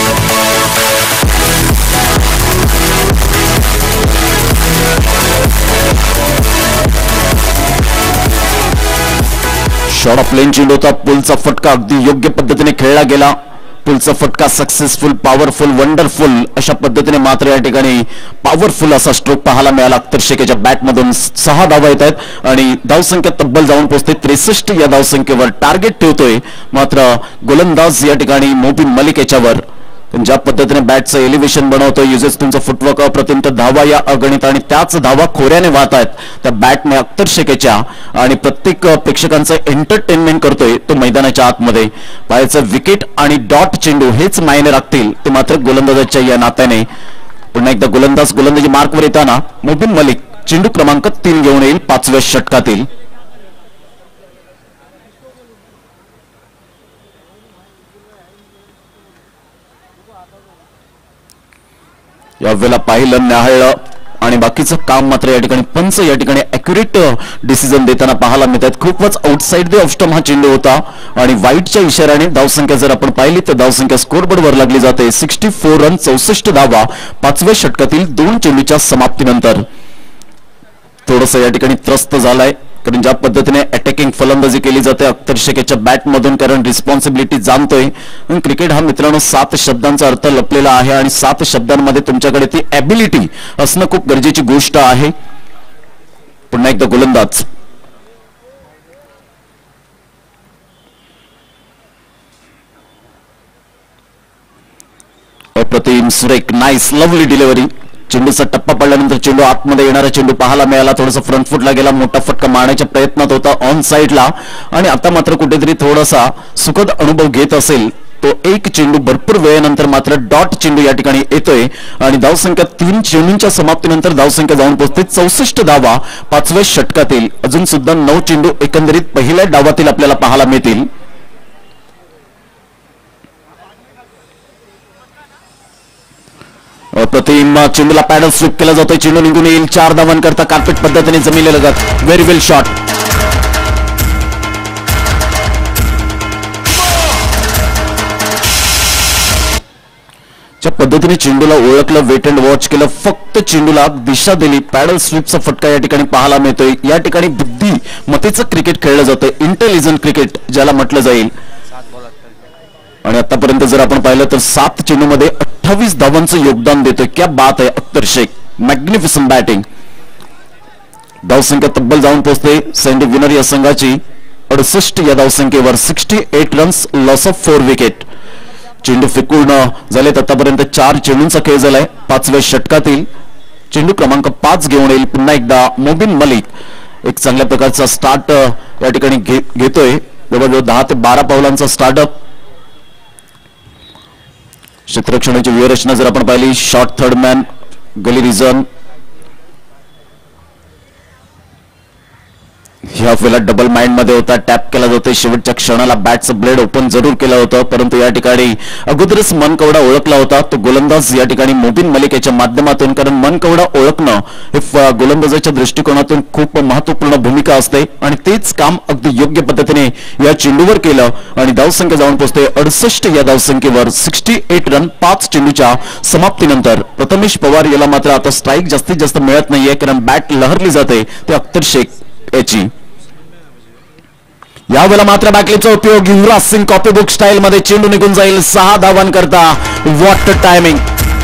Short of lane चेंडू होता, पुलचा फटका अगदी योग्य पद्धतीने खेळला गेला. पुलचा फटका सक्सेसफुल, पॉवरफुल, वंडरफुल अशा पद्धतीने मात्र या ठिकाणी पॉवरफुल असा स्ट्रोक पाहायला मिळाला. अख्तर शेखच्या बॅटमधून 6 धावा येत आहेत आणि धावसंख्या तब्बल जाऊन पोहोचते 63 या धावसंख्येवर. टार्गेट ठेवतोय मात्र गोलंदाज या ठिकाणी मोबिन मलिक याच्यावर पण ज्या पद्धतीने बॅटचं एलिव्हेशन बनवतोय, युजेस तुमचं फुटवर्क अप्रतिम, तर धावा या अगणित आणि त्याच धावा खोऱ्याने वाहत आहेत त्या बॅटने अख्तर शेखेच्या, आणि प्रत्येक प्रेक्षकांचं एंटरटेनमेंट करतोय तो मैदानाच्या आतमध्ये. पायाचं विकेट आणि डॉट चेंडू हेच मायने राखतील ते मात्र गोलंदाजाच्या या नात्याने. पुन्हा एकदा गोलंदाजी मार्कवर येताना मुबिन मलिक चेंडू क्रमांक 3 घेऊन येईल 5व्या षटकातील. यावेळेला पाहिलं, न्याहाळलं आणि बाकीचं काम मात्र या ठिकाणी पंच या ठिकाणी अॅक्युरेट डिसिजन देताना पाहायला मिळतात. खूपच आउटसाइड द ऑफ स्टंप हा चेंडू होता आणि वाईटच्या इशाऱ्याने धावसंख्या जर आपण पाहिली तर धावसंख्या स्कोरबोर्डवर लागली जाते. 64 रन 64 धावा 5व्या षटकातील 2 चेंडूच्या समाप्तीनंतर. थोडंसं या ठिकाणी त्रस्त झालाय कारण ज्या पद्धतीने अटॅकिंग फलंदाजी केली जाते अख्तर शेखेच्या बॅटमधून, कारण रिस्पॉन्सिबिलिटी जाणतोय. क्रिकेट हा मित्रांनो 7 शब्दांचा अर्थ लपलेला आहे आणि 7 शब्दांमध्ये तुमच्याकडे ती ॲबिलिटी असणं खूप गरजेची गोष्ट आहे. पुन्हा एकदा गोलंदाज अप्रतिम, सुरेख, नाईस, लवली डिलिव्हरी. चेंडूचा टप्पा पडल्यानंतर चेंडू आतमध्ये येणारा चेंडू पाहायला मिळाला. थोडासा फ्रंट फुटला गेला, मोठा फटका मारण्याच्या प्रयत्नात होता ऑन साईडला, आणि आता मात्र कुठेतरी थोडासा सुखद अनुभव घेत असेल तो एक चेंडू भरपूर वेळेनंतर मात्र डॉट चेंडू या ठिकाणी येतोय आणि धावसंख्या 3 चेंडूंच्या समाप्तीनंतर धावसंख्या जाऊन पोहोचते 64 धावा 5व्या षटकातील. अजून सुद्धा 9 चेंडू एकंदरीत पहिल्या डावातील आपल्याला पाहायला मिळतील. प्रतिम चेंडूला पॅडल स्वीप केला जातोय, चेंडू निघून येईल 4 धावांकरता कार्पेट पद्धतीने जमिनीला लगत. Very well shot. ज्या पद्धतीने चेंडूला ओळखलं, वेट अँड वॉच केलं, फक्त चेंडूला दिशा दिली, पॅडल स्वीपचा फटका या ठिकाणी पाहायला मिळतोय. या ठिकाणी बुद्धिमत्तेचं क्रिकेट खेळलं जातंय, इंटेलिजंट क्रिकेट ज्याला म्हटलं जाईल. आणि आतापर्यंत जर आपण पाहिलं तर 7 चेंडूमध्ये 28 धावांचं योगदान देतोय. क्या बात आहे अख्तर शेख, मॅग्निफिसंट बॅटिंग. धावसंख्या तब्बल जाऊन पोहोचते सँडी विनर या संघाची 68 या धावसंख्येवर. 68 रन्स, लॉस ऑफ 4 विकेट. चेंडू फेकून झालेत आतापर्यंत 4 चेंडूंचा खेळ झालाय. 5व्या षटकातील चेंडू क्रमांक 5 घेऊन येईल पुन्हा एकदा मुबिन मलिक. एक चांगल्या प्रकारचा स्टार्ट या ठिकाणी घेतोय, जवळजवळ 10 ते 12 पावलांचा स्टार्टअप. क्षेत्ररक्षणाची व्यूहरचना जर आपण पाहिली, short third man, gully region, ह्या वेळेला डबल माइंड मध्ये होता, टॅप केला जातोय. शेवटच्या क्षणाला बॅटचं ब्लेड ओपन जरूर केलं होतं, परंतु या ठिकाणी अगोदरच मनकवडा ओळखला होता तो गोलंदाज या ठिकाणी मुबिन मलिक याच्या माध्यमातून. कारण मनकवडा ओळखणं हे गोलंदाजाच्या दृष्टिकोनातून खूप महत्वपूर्ण भूमिका असते आणि तेच काम अगदी योग्य पद्धतीने या चेंडूवर केलं आणि धावसंख्या जाऊन पोहोचते 68 या धावसंख्येवर. 68 रन 5 चेंडूच्या समाप्तीनंतर. प्रथमेश पवार याला मात्र आता स्ट्राईक जास्तीत जास्त मिळत नाहीये कारण बॅट लहरली जाते ते अख्तर शेख याची. यावेळेला मात्र बॅकलिपचा उपयोग, युवराज सिंग कॉपीबुक स्टाईल मध्ये चेंडू निघून जाईल 6 धावांकरता. What timing.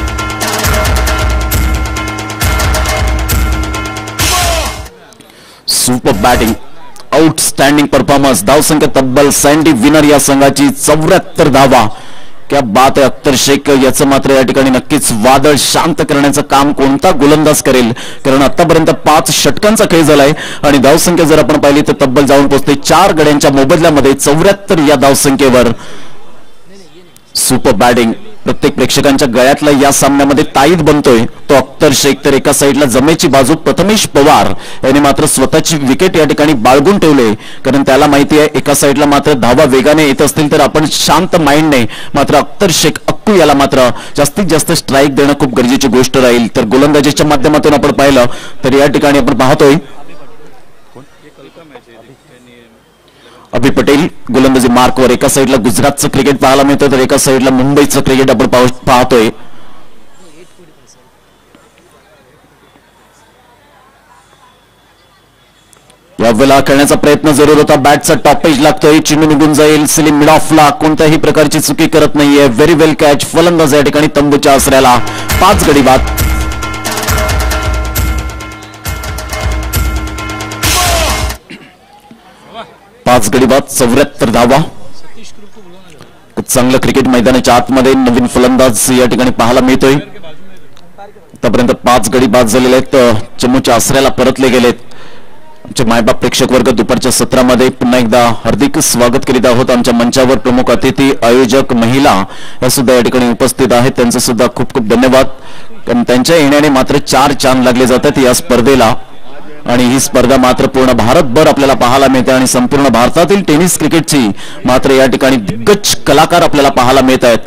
Super batting, outstanding performance. धावसंख्या तब्बल सँडी विनर या संघाची 74 धावा. क्या बात आहे अख्तर शेख याचं मात्र या ठिकाणी नक्कीच वादळ शांत करण्याचं काम कोणता गोलंदाज करेल, कारण आतापर्यंत 5 षटकांचा खेळ झालाय आणि धावसंख्या जर आपण पाहिली तर तब्बल जाऊन पोहोचते 4 गड्यांच्या मोबदल्यामध्ये 74 या धावसंख्येवर. Super batting. प्रत्येक प्रेक्षकांच्या गळ्यातला या सामन्यामध्ये ताईद बनतोय तो अख्तर शेख, तर एका साईडला जमेची बाजू प्रथमेश पवार यांनी मात्र स्वतःची विकेट या ठिकाणी बाळगून ठेवले, कारण त्याला माहिती आहे एका साईडला मात्र धावा वेगाने येत असतील तर आपण शांत माइंडने मात्र अख्तर शेख अक्कू याला मात्र जास्तीत जास्त स्ट्राईक देणं खूप गरजेची गोष्ट राहील. तर गोलंदाजीच्या माध्यमातून आपण पाहिलं तर या ठिकाणी आपण पाहतोय अभि पटेल गोलंदाजी मार्कवर. एका साईडला गुजरातचं क्रिकेट पाहायला मिळतं तर एका साईडला मुंबईचं क्रिकेट आपण पाहतोय. यावेळेला खेळण्याचा प्रयत्न जरूर होता, बॅटचा टॉपेज लागतोय, चेंडू निघून जाईल. सिलिम मिड ऑफला कोणत्याही प्रकारची चुकी करत नाहीये. Very well catch. फलंदाज या ठिकाणी तंबूच्या आसऱ्याला. 5 गडी बाद. पाच गडी बाद 74 धावा. खूप चांगलं क्रिकेट मैदानाच्या आतमध्ये नवीन फलंदाज या ठिकाणी पाहायला मिळतोय. आतापर्यंत 5 गडी बाद झालेले आहेत. चमूच्या आसऱ्याला परतले गेलेत. आमचे मायबाप प्रेक्षक वर्ग दुपारच्या सत्रामध्ये पुन्हा एकदा हार्दिक स्वागत करीत आहोत. आमच्या मंचावर प्रमुख अतिथी आयोजक महिला या सुद्धा या ठिकाणी उपस्थित आहेत. त्यांचं सुद्धा खूप खूप धन्यवाद. कारण त्यांच्या येण्याने मात्र 4 चांद लागले जातात या स्पर्धेला आणि ही स्पर्धा मात्र पूर्ण भारतभर आपल्याला पाहायला मिळते आणि संपूर्ण भारतातील टेनिस क्रिकेटची मात्र या ठिकाणी दिग्गज कलाकार आपल्याला पाहायला मिळत आहेत.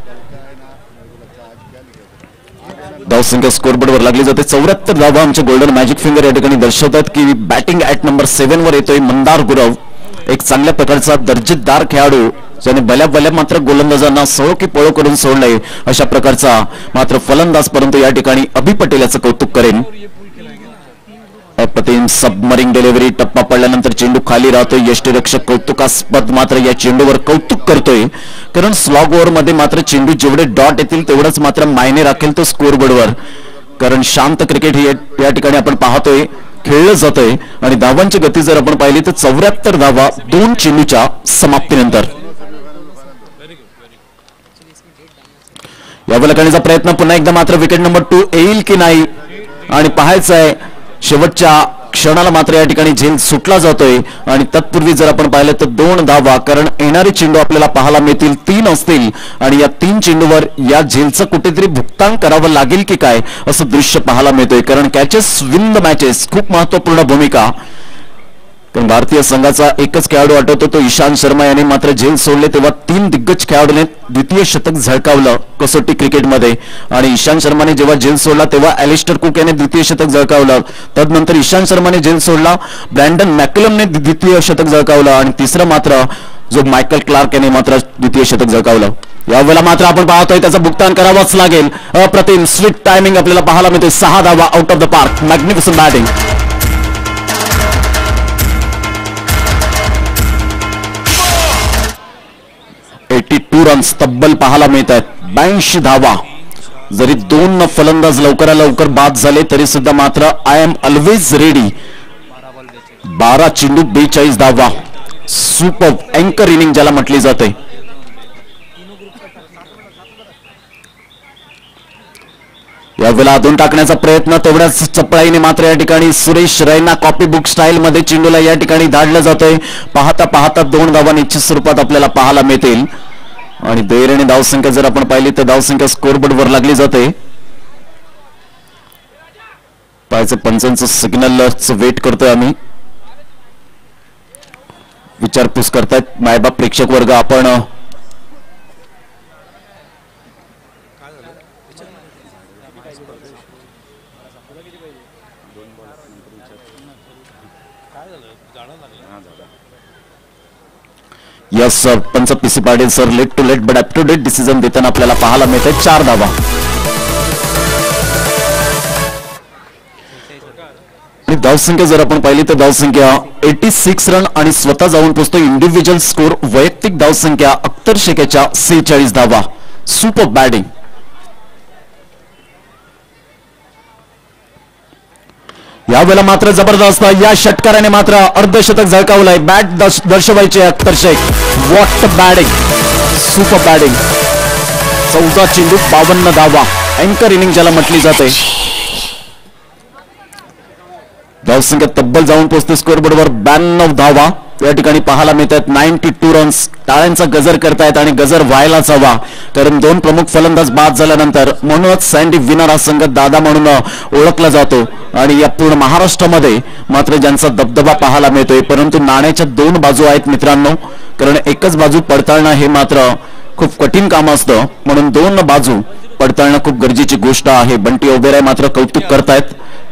धावसंख्या स्कोरबोर्डवर लागली जाते 74 धावा. आमचे गोल्डन मॅजिक फिंगर या ठिकाणी दर्शवतात की बॅटिंग ॲट नंबर 7 वर येतोय मंदार गुरव, एक चांगल्या प्रकारचा दर्जेदार खेळाडू ज्याने भल्या मात्र गोलंदाजांना सळो की पळो करून सोडलंय अशा प्रकारचा मात्र फलंदाज, परंतु या ठिकाणी अभि पटेल याचं कौतुक करेन. अप्रतिम सबमरिंग डिलिव्हरी. टप्पा पडल्यानंतर चेंडू खाली राहतोय. यष्टीरक्षक कौतुकास्पद मात्र या चेंडूवर कौतुक करतोय, कारण स्लॉग ओव्हर मध्ये मात्र चेंडू जेवढे डॉट येतील तेवढंच मात्र मायने राखेल तो स्कोरबोर्डवर. कारण शांत क्रिकेट हे या ठिकाणी आपण पाहतोय खेळलं जातंय आणि धावांची गती जर आपण पाहिली तर 74 धावा 2 चेंडूच्या समाप्तीनंतर. या बलकाणीचा प्रयत्न पुन्हा एकदा मात्र विकेट नंबर 2 येईल की नाही आणि पाहायचं आहे. शेवटच्या क्षणाला मात्र या ठिकाणी झेल सुटला जातोय आणि तत्पूर्वी जर आपण पाहिलं तर 2 धावा, कारण येणारे चेंडू आपल्याला पाहायला मिळतील 3 असतील आणि या 3 चेंडूवर या झेलचं कुठेतरी भुगतान करावं लागेल की काय असं दृश्य पाहायला मिळतोय. कारण कॅचेस विन द मॅचेस खूप महत्वपूर्ण भूमिका. कारण भारतीय संघाचा एकच खेळाडू आठवतो तो इशांत शर्मा याने मात्र झेल सोडले तेव्हा 3 दिग्गज खेळाडूने द्वितीय शतक झळकावलं कसोटी क्रिकेटमध्ये आणि इशांत शर्माने जेव्हा झेल सोडला तेव्हा ॲलिस्टर कुक याने द्वितीय शतक झळकावलं. तदनंतर इशांत शर्माने झेल सोडला, ब्रँडन मॅकलमने द्वितीय शतक झळकावलं आणि तिसरं मात्र जो मायकल क्लार्क याने मात्र द्वितीय शतक झळकावलं. यावेळेला मात्र आपण पाहतोय त्याचं भुगतान करावंच लागेल. अप्रतिम स्वीट टायमिंग आपल्याला पाहायला मिळते. 6 धावा out of the park. Magnificent batting. 82 runs तब्बल पाहायला मिळत आहेत. 82 धावा. जरी 2 फलंदाज लवकर बाद झाले तरी सुद्धा मात्र आय एम ऑलवेज रेडी. 12 चेंडू 42 धावा. सुपर अँकर इनिंग ज्याला म्हटली जाते. यावेळेला आधून टाकण्याचा प्रयत्न तेवढ्याच चपळाईने मात्र या ठिकाणी Suresh Raina copy book style मध्ये चेंडूला या ठिकाणी धाडलं जातंय. पाहता 2 धावा निश्चित स्वरूपात आपल्याला पाहायला मिळतील आणि दैर्याने धावसंख्या जर आपण पाहिली तर धावसंख्या स्कोरबोर्डवर लागली जाते. पाहायचं पंचांचं सिग्नलचं वेट करतोय आम्ही. विचारपूस करतायत मायबाप प्रेक्षक वर्ग. आपण यस सर, पंच PC Patil sir late to late but up to date decision देताना आपल्याला पाहायला मिळत आहे. 4 धावा. धावसंख्या जर आपण पाहिली तर धावसंख्या 86 रन आणि स्वतः जाऊन पोहोचतो इंडिव्हिज्युअल स्कोर वैयक्तिक धावसंख्या अख्तर शेखेच्या 46 धावा. Super batting. यावेळेला मात्र जबरदस्त या षटकाराने मात्र अर्धशतक झळकावलंय. बॅट दर्शवायचे Akhtar Shaikh. What batting. Super batting. 14 चेंडू 52 धावा. अँकर इनिंग ज्याला म्हटली जाते. धावसंख्या तब्बल जाऊन पोहोचते स्कोरबोर्डवर 92 धावा या ठिकाणी पाहायला मिळतात. 92 रन्स. टाळ्यांचा गजर करतायत आणि गजर व्हायलाच हवा, कारण 2 प्रमुख फलंदाज बाद झाल्यानंतर म्हणूनच सँडी विनर हा संघ दादा म्हणून ओळखला जातो आणि या पूर्ण महाराष्ट्रामध्ये मात्र ज्यांचा दबदबा पाहायला मिळतोय. परंतु नाण्याच्या 2 बाजू आहेत मित्रांनो, कारण एकच बाजू पडताळणं हे मात्र खूप कठीण काम असतं, म्हणून 2 बाजू पडताळणं खूप गरजेची गोष्ट आहे. बंटी ओबेराय मात्र कौतुक करतायत.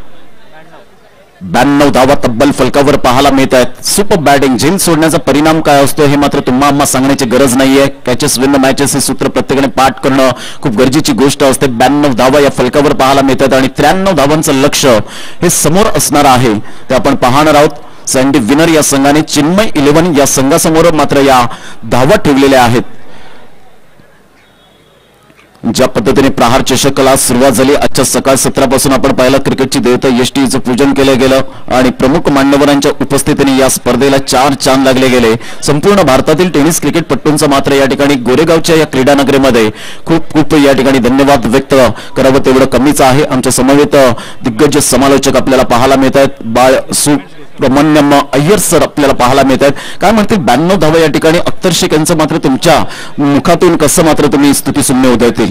92 धावा तब्बल फलकावर पाहायला मिळत आहेत. Super batting. झेल सोडण्याचा परिणाम काय असतो हे मात्र तुम्हाला सांगण्याची गरज नाहीये. कॅचेस विन द मॅचेस हे सूत्र प्रत्येकाने पाठ करणं खूप गरजेची गोष्ट असते. 92 धावा या फलकावर पाहायला मिळतात आणि 93 धावांचं लक्ष हे समोर असणार आहे ते आपण पाहणार आहोत. सँडी विनर या संघाने चिन्मय 11 या संघासमोर मात्र या धावा ठेवलेल्या आहेत. ज्या पद्धतीने प्रहार चषकाला सुरुवात झाली, आजच्या सकाळ सत्रापासून आपण पाहिलं क्रिकेटची देवता यष्टीचं पूजन केलं गेलं आणि प्रमुख मान्यवरांच्या उपस्थितीने या स्पर्धेला 4 चांद लागले गेले. संपूर्ण भारतातील टेनिस क्रिकेटपटूंचा मात्र या ठिकाणी गोरेगावच्या या क्रीडा नगरीमध्ये खूप खूप या ठिकाणी धन्यवाद व्यक्त करावं तेवढं कमीच आहे. आमच्या समवेत दिग्गज समालोचक आपल्याला पाहायला मिळत आहेत. बाळ सुब्रमण्यम अय्यर सर आपल्याला पाहायला मिळत आहेत. काय म्हणतील 92 धावा या ठिकाणी अख्तर शेख यांचं मात्र तुमच्या मुखातून कसं मात्र तुम्ही स्तुती सुमने उदयतील?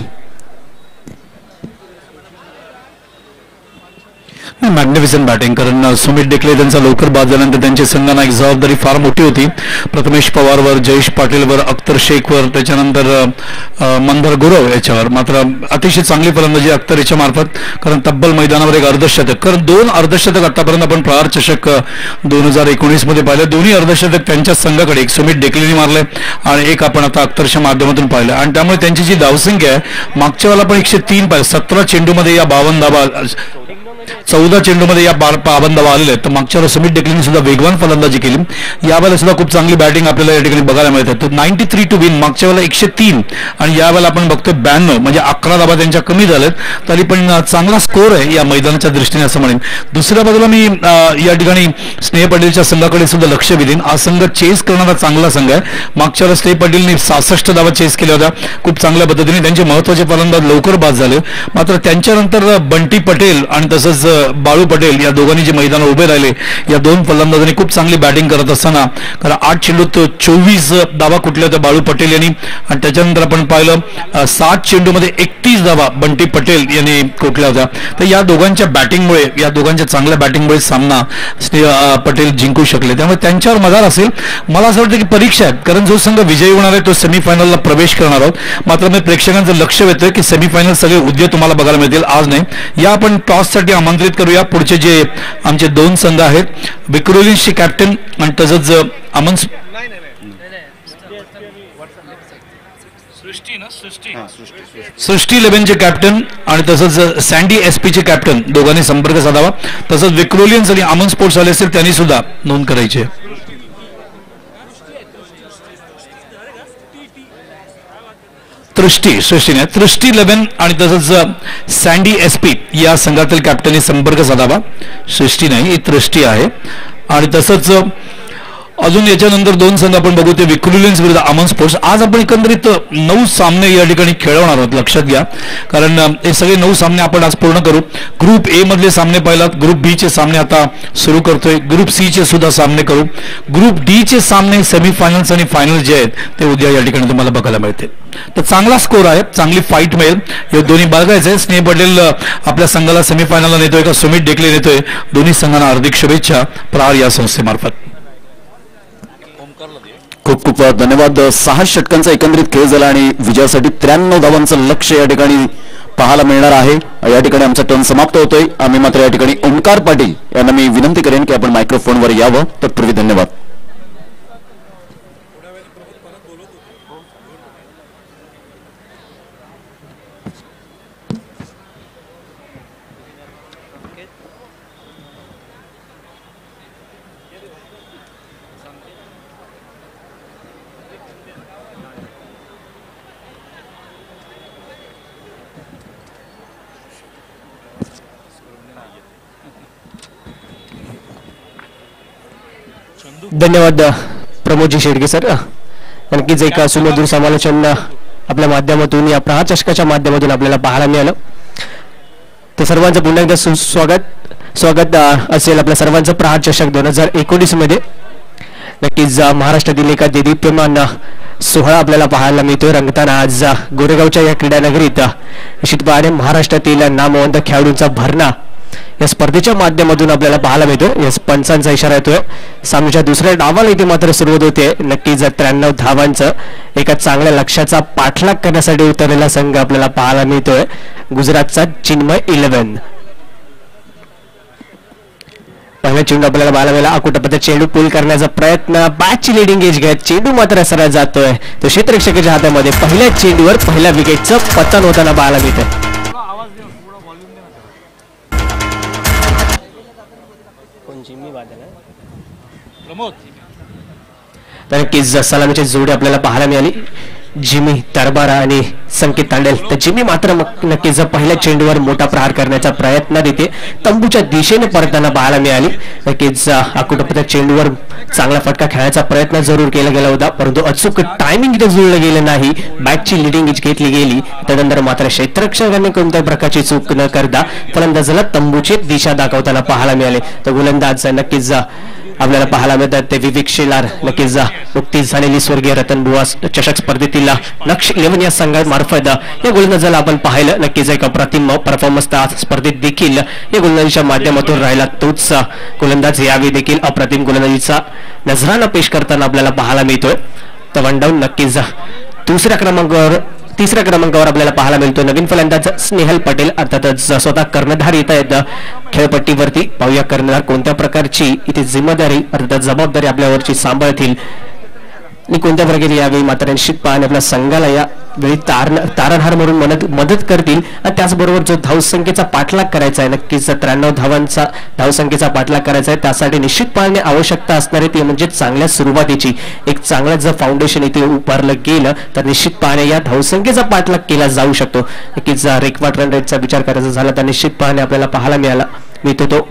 मॅग्निफिसंट बॅटिंग, कारण सुमित डेकले त्यांचा लवकर बाद झाल्यानंतर त्यांची संघांना एक जबाबदारी फार मोठी होती. प्रथमेश पवारवर, जयेश पाटीलवर, अख्तर शेखवर, त्याच्यानंतर मंदार गुरव याच्यावर मात्र अतिशय चांगली फलंदाजी अख्तर याच्या मार्फत, कारण तब्बल मैदानावर एक अर्धशतक, कारण 2 अर्धशतक आतापर्यंत आपण प्रहार चषक 2019 मध्ये पाहिलं. दोन्ही अर्धशतक त्यांच्या संघाकडे, एक सुमित डेकलेने मारले आणि एक आपण आता अख्तरच्या माध्यमातून पाहिलं. आणि त्यामुळे त्यांची जी धावसंख्या आहे मागच्या वेळेला आपण 103 पाहिलं. 17 चेंडूमध्ये या 52 धावा, 14 चेंडूमध्ये या 52 धावा आलेल्या आहेत. तर मागच्या वेळेला सुमित डेकलेने सुद्धा वेगवान फलंदाजी केली. यावेळेला सुद्धा खूप चांगली बॅटिंग आपल्याला या ठिकाणी बघायला मिळते. तर 93 टू विन, मागच्या वेळेला 103 आणि यावेळेला आपण बघतोय 92, म्हणजे 11 धावा त्यांच्या कमी झाल्यात, तरी पण चांगला स्कोर आहे या मैदानाच्या दृष्टीने असं म्हणेन. दुसऱ्या बाजूला मी या ठिकाणी स्नेह पाटीलच्या संघाकडे सुद्धा लक्ष देईन. हा संघ चेस करणारा चांगला संघ आहे. मागच्या वेळेला स्नेह पाटीलने 66 धावा चेस केल्या होत्या खूप चांगल्या पद्धतीने. त्यांचे महत्वाचे फलंदाज लवकर बाद झाले. मात्र त्यांच्यानंतर बंटी पटेल आणि तसंच बाळू पटेल या दोघांनी जे मैदानावर उभे राहिले, या 2 फलंदाजांनी खूप चांगली बॅटिंग करत असताना, कारण 8 चेंडूत 24 धावा कुठल्या होत्या बाळू पटेल यांनी, आणि त्याच्यानंतर आपण पाहिलं 7 चेंडूमध्ये 31 धावा बंटी पटेल यांनी कुठल्या होत्या. तर या दोघांच्या बॅटिंगमुळे, या दोघांच्या चांगल्या बॅटिंगमुळे सामना स्नेह पटेल जिंकू शकले. त्यामुळे त्यांच्यावर मदार असेल. मला असं वाटतं की परीक्षा आहे, कारण जो संघ विजयी होणार आहे तो सेमीफायनलला प्रवेश करणार आहोत. मात्र मी प्रेक्षकांचं लक्ष वेधतोय की सेमीफायनल सगळे उद्या तुम्हाला बघायला मिळतील, आज नाही. या आपण टॉससाठी आमंत्रित करूया पुढचे जे आमचे 2 संघ आहेत, विक्रोलिन्सचे कॅप्टन आणि तसंच अमन सृष्टी 11चे कॅप्टन आणि तसंच सँडी एसपीचे कॅप्टन दोघांनी संपर्क साधावा. तसंच विक्रोलियन्स आणि अमन स्पोर्ट्स आले असेल त्यांनी सुद्धा नोंद करायची. तृष्टी 11 आणि तसंच सँडी एसपी या संघातील कॅप्टनने संपर्क साधावा. सृष्टी नाही, ही तृष्टी आहे. आणि तसंच अजून याच्यानंतर 2 संघ आपण बघू, ते विक्रोलियन्स विरुद्ध अमन स्पोर्ट्स. आज आपण एकंदरीत 9 सामने या ठिकाणी खेळवणार आहोत, लक्षात घ्या, कारण हे सगळे 9 सामने आपण आज पूर्ण करू. ग्रुप ए मधले सामने पाहिलात, ग्रुप बी चे सामने आता सुरू करतोय, ग्रुप सी चे सुद्धा सामने करू. ग्रुप डी चे सामने, सेमीफायनल्स आणि फायनल जे आहेत ते उद्या या ठिकाणी तुम्हाला बघायला मिळतील. तर चांगला स्कोर आहे, चांगली फाईट मिळेल, हे दोन्ही बघायचं आहे. स्नेह पटेल आपल्या संघाला सेमीफायनलला नेतोय का सुमित डेकले नेतोय, दोन्ही संघांना हार्दिक शुभेच्छा प्रहार या संस्थेमार्फत. खूप खूप धन्यवाद. 6 षटकांचा एकंदरीत खेळ झाला आणि विजयासाठी 93 धावांचं लक्ष या ठिकाणी पाहायला मिळणार आहे. या ठिकाणी आमचा टर्न समाप्त होतोय. आम्ही मात्र या ठिकाणी ओंकार पाटील यांना मी विनंती करेन की आपण मायक्रोफोनवर यावं. तत्पूर्वी धन्यवाद. धन्यवाद प्रमोदजी शेडगे सर. नक्कीच एक सुमधुर समालोचन आपल्या माध्यमातून, या प्रहार चषकाच्या माध्यमातून आपल्याला पाहायला मिळालं. तर सर्वांचं पुन्हा एकदा स्वागत असेल आपल्या सर्वांचं प्रहार चषक 2019 मध्ये. नक्कीच महाराष्ट्रातील एका देदीप्यमान सोहळा आपल्याला पाहायला मिळतोय रंगताना आज गोरेगावच्या या क्रीडा नगरीत. निश्चितपणे महाराष्ट्रातील नामवंत खेळाडूंचा भरणा या स्पर्धेच्या माध्यमातून आपल्याला पाहायला मिळतो. या पंचांचा इशारा येतोय. सामन्याच्या दुसऱ्या डावाला इथे मात्र सुरुवात होते. नक्कीच 93 धावांचं एका चांगल्या लक्ष्याचा पाठलाग करण्यासाठी उतरलेला संघ आपल्याला पाहायला मिळतोय, गुजरातचा चिन्मय 11. पहिला चेंडू आपल्याला पाहायला मिळाला. अकुटपद्धत चेंडू पूल करण्याचा प्रयत्न, बॅटची लिडिंग एज घेत चेंडू मात्र सरळ जातोय तो क्षेत्ररक्षकाच्या हातामध्ये. पहिल्या चेंडूवर पहिल्या विकेटचं पतन होताना पाहायला मिळतंय. तर नक्कीच सलामीची जोडी आपल्याला पाहायला मिळाली. जिमी तरबारा आणि संकेत तांडेल. तर जिमी मात्र नक्कीच पहिल्या चेंडूवर मोठा प्रहार करण्याचा प्रयत्न देते, तंबूच्या दिशेने परतताना पाहायला मिळाली. नक्कीच आकुटोपच्या चेंडूवर चांगला फटका खेळण्याचा प्रयत्न जरूर केला गेला होता, परंतु अचूक टायमिंग इथे जुळलं गेलं नाही. बॅटची लिडिंग घेतली गेली. त्यानंतर मात्र क्षेत्ररक्षकांनी कोणत्याही प्रकारची चूक न करता फलंदाजाला तंबूची दिशा दाखवताना पाहायला मिळाले. तर गोलंदाज नक्कीच आपल्याला पाहायला मिळतात ते विवेक शेलार. नक्कीच नुकतीच झालेली स्वर्गीय रतन बुवा चषक स्पर्धेतील लक्ष 11 या संघामार्फत या गोलंदाजाला आपण पाहिलं. नक्कीच एक अप्रतिम परफॉर्मन्स त्या स्पर्धेत देखील या गोलंदाजीच्या माध्यमातून राहिला. तोच गोलंदाज यावेळी देखील अप्रतिम गोलंदाजीचा नजराना पेश करताना आपल्याला पाहायला मिळतोय. तर वन डाऊन नक्कीच तिसऱ्या क्रमांकावर आपल्याला पाहायला मिळतो नवीन फलंदाज स्नेहल पटेल. अर्थातच स्वतः कर्णधार येत आहेत खेळपट्टीवरती. पाहूया कर्णधार कोणत्या प्रकारची इथे जिम्मेदारी अर्थात जबाबदारी आपल्यावरची सांभाळतील आणि कोणत्या प्रकारे यावेळी मात्र निश्चितपणे आपल्या संघाला या वेळी तारणहार म्हणून मदत करतील. आणि त्याचबरोबर जो धावसंख्येचा पाठलाग करायचा आहे, नक्कीच 93 धावांचा धावसंख्येचा पाठलाग करायचा आहे, त्यासाठी निश्चितपणे आवश्यकता असणार आहे ती म्हणजे चांगल्या सुरुवातीची एक चांगलं जर फाउंडेशन इथे उभारलं गेलं तर निश्चितपणे या धावसंख्येचा पाठलाग केला जाऊ शकतो. नक्कीच रेकॉर्ड रन रेटचा विचार करायचा झाला तर निश्चितपणे आपल्याला पाहायला मिळतो तो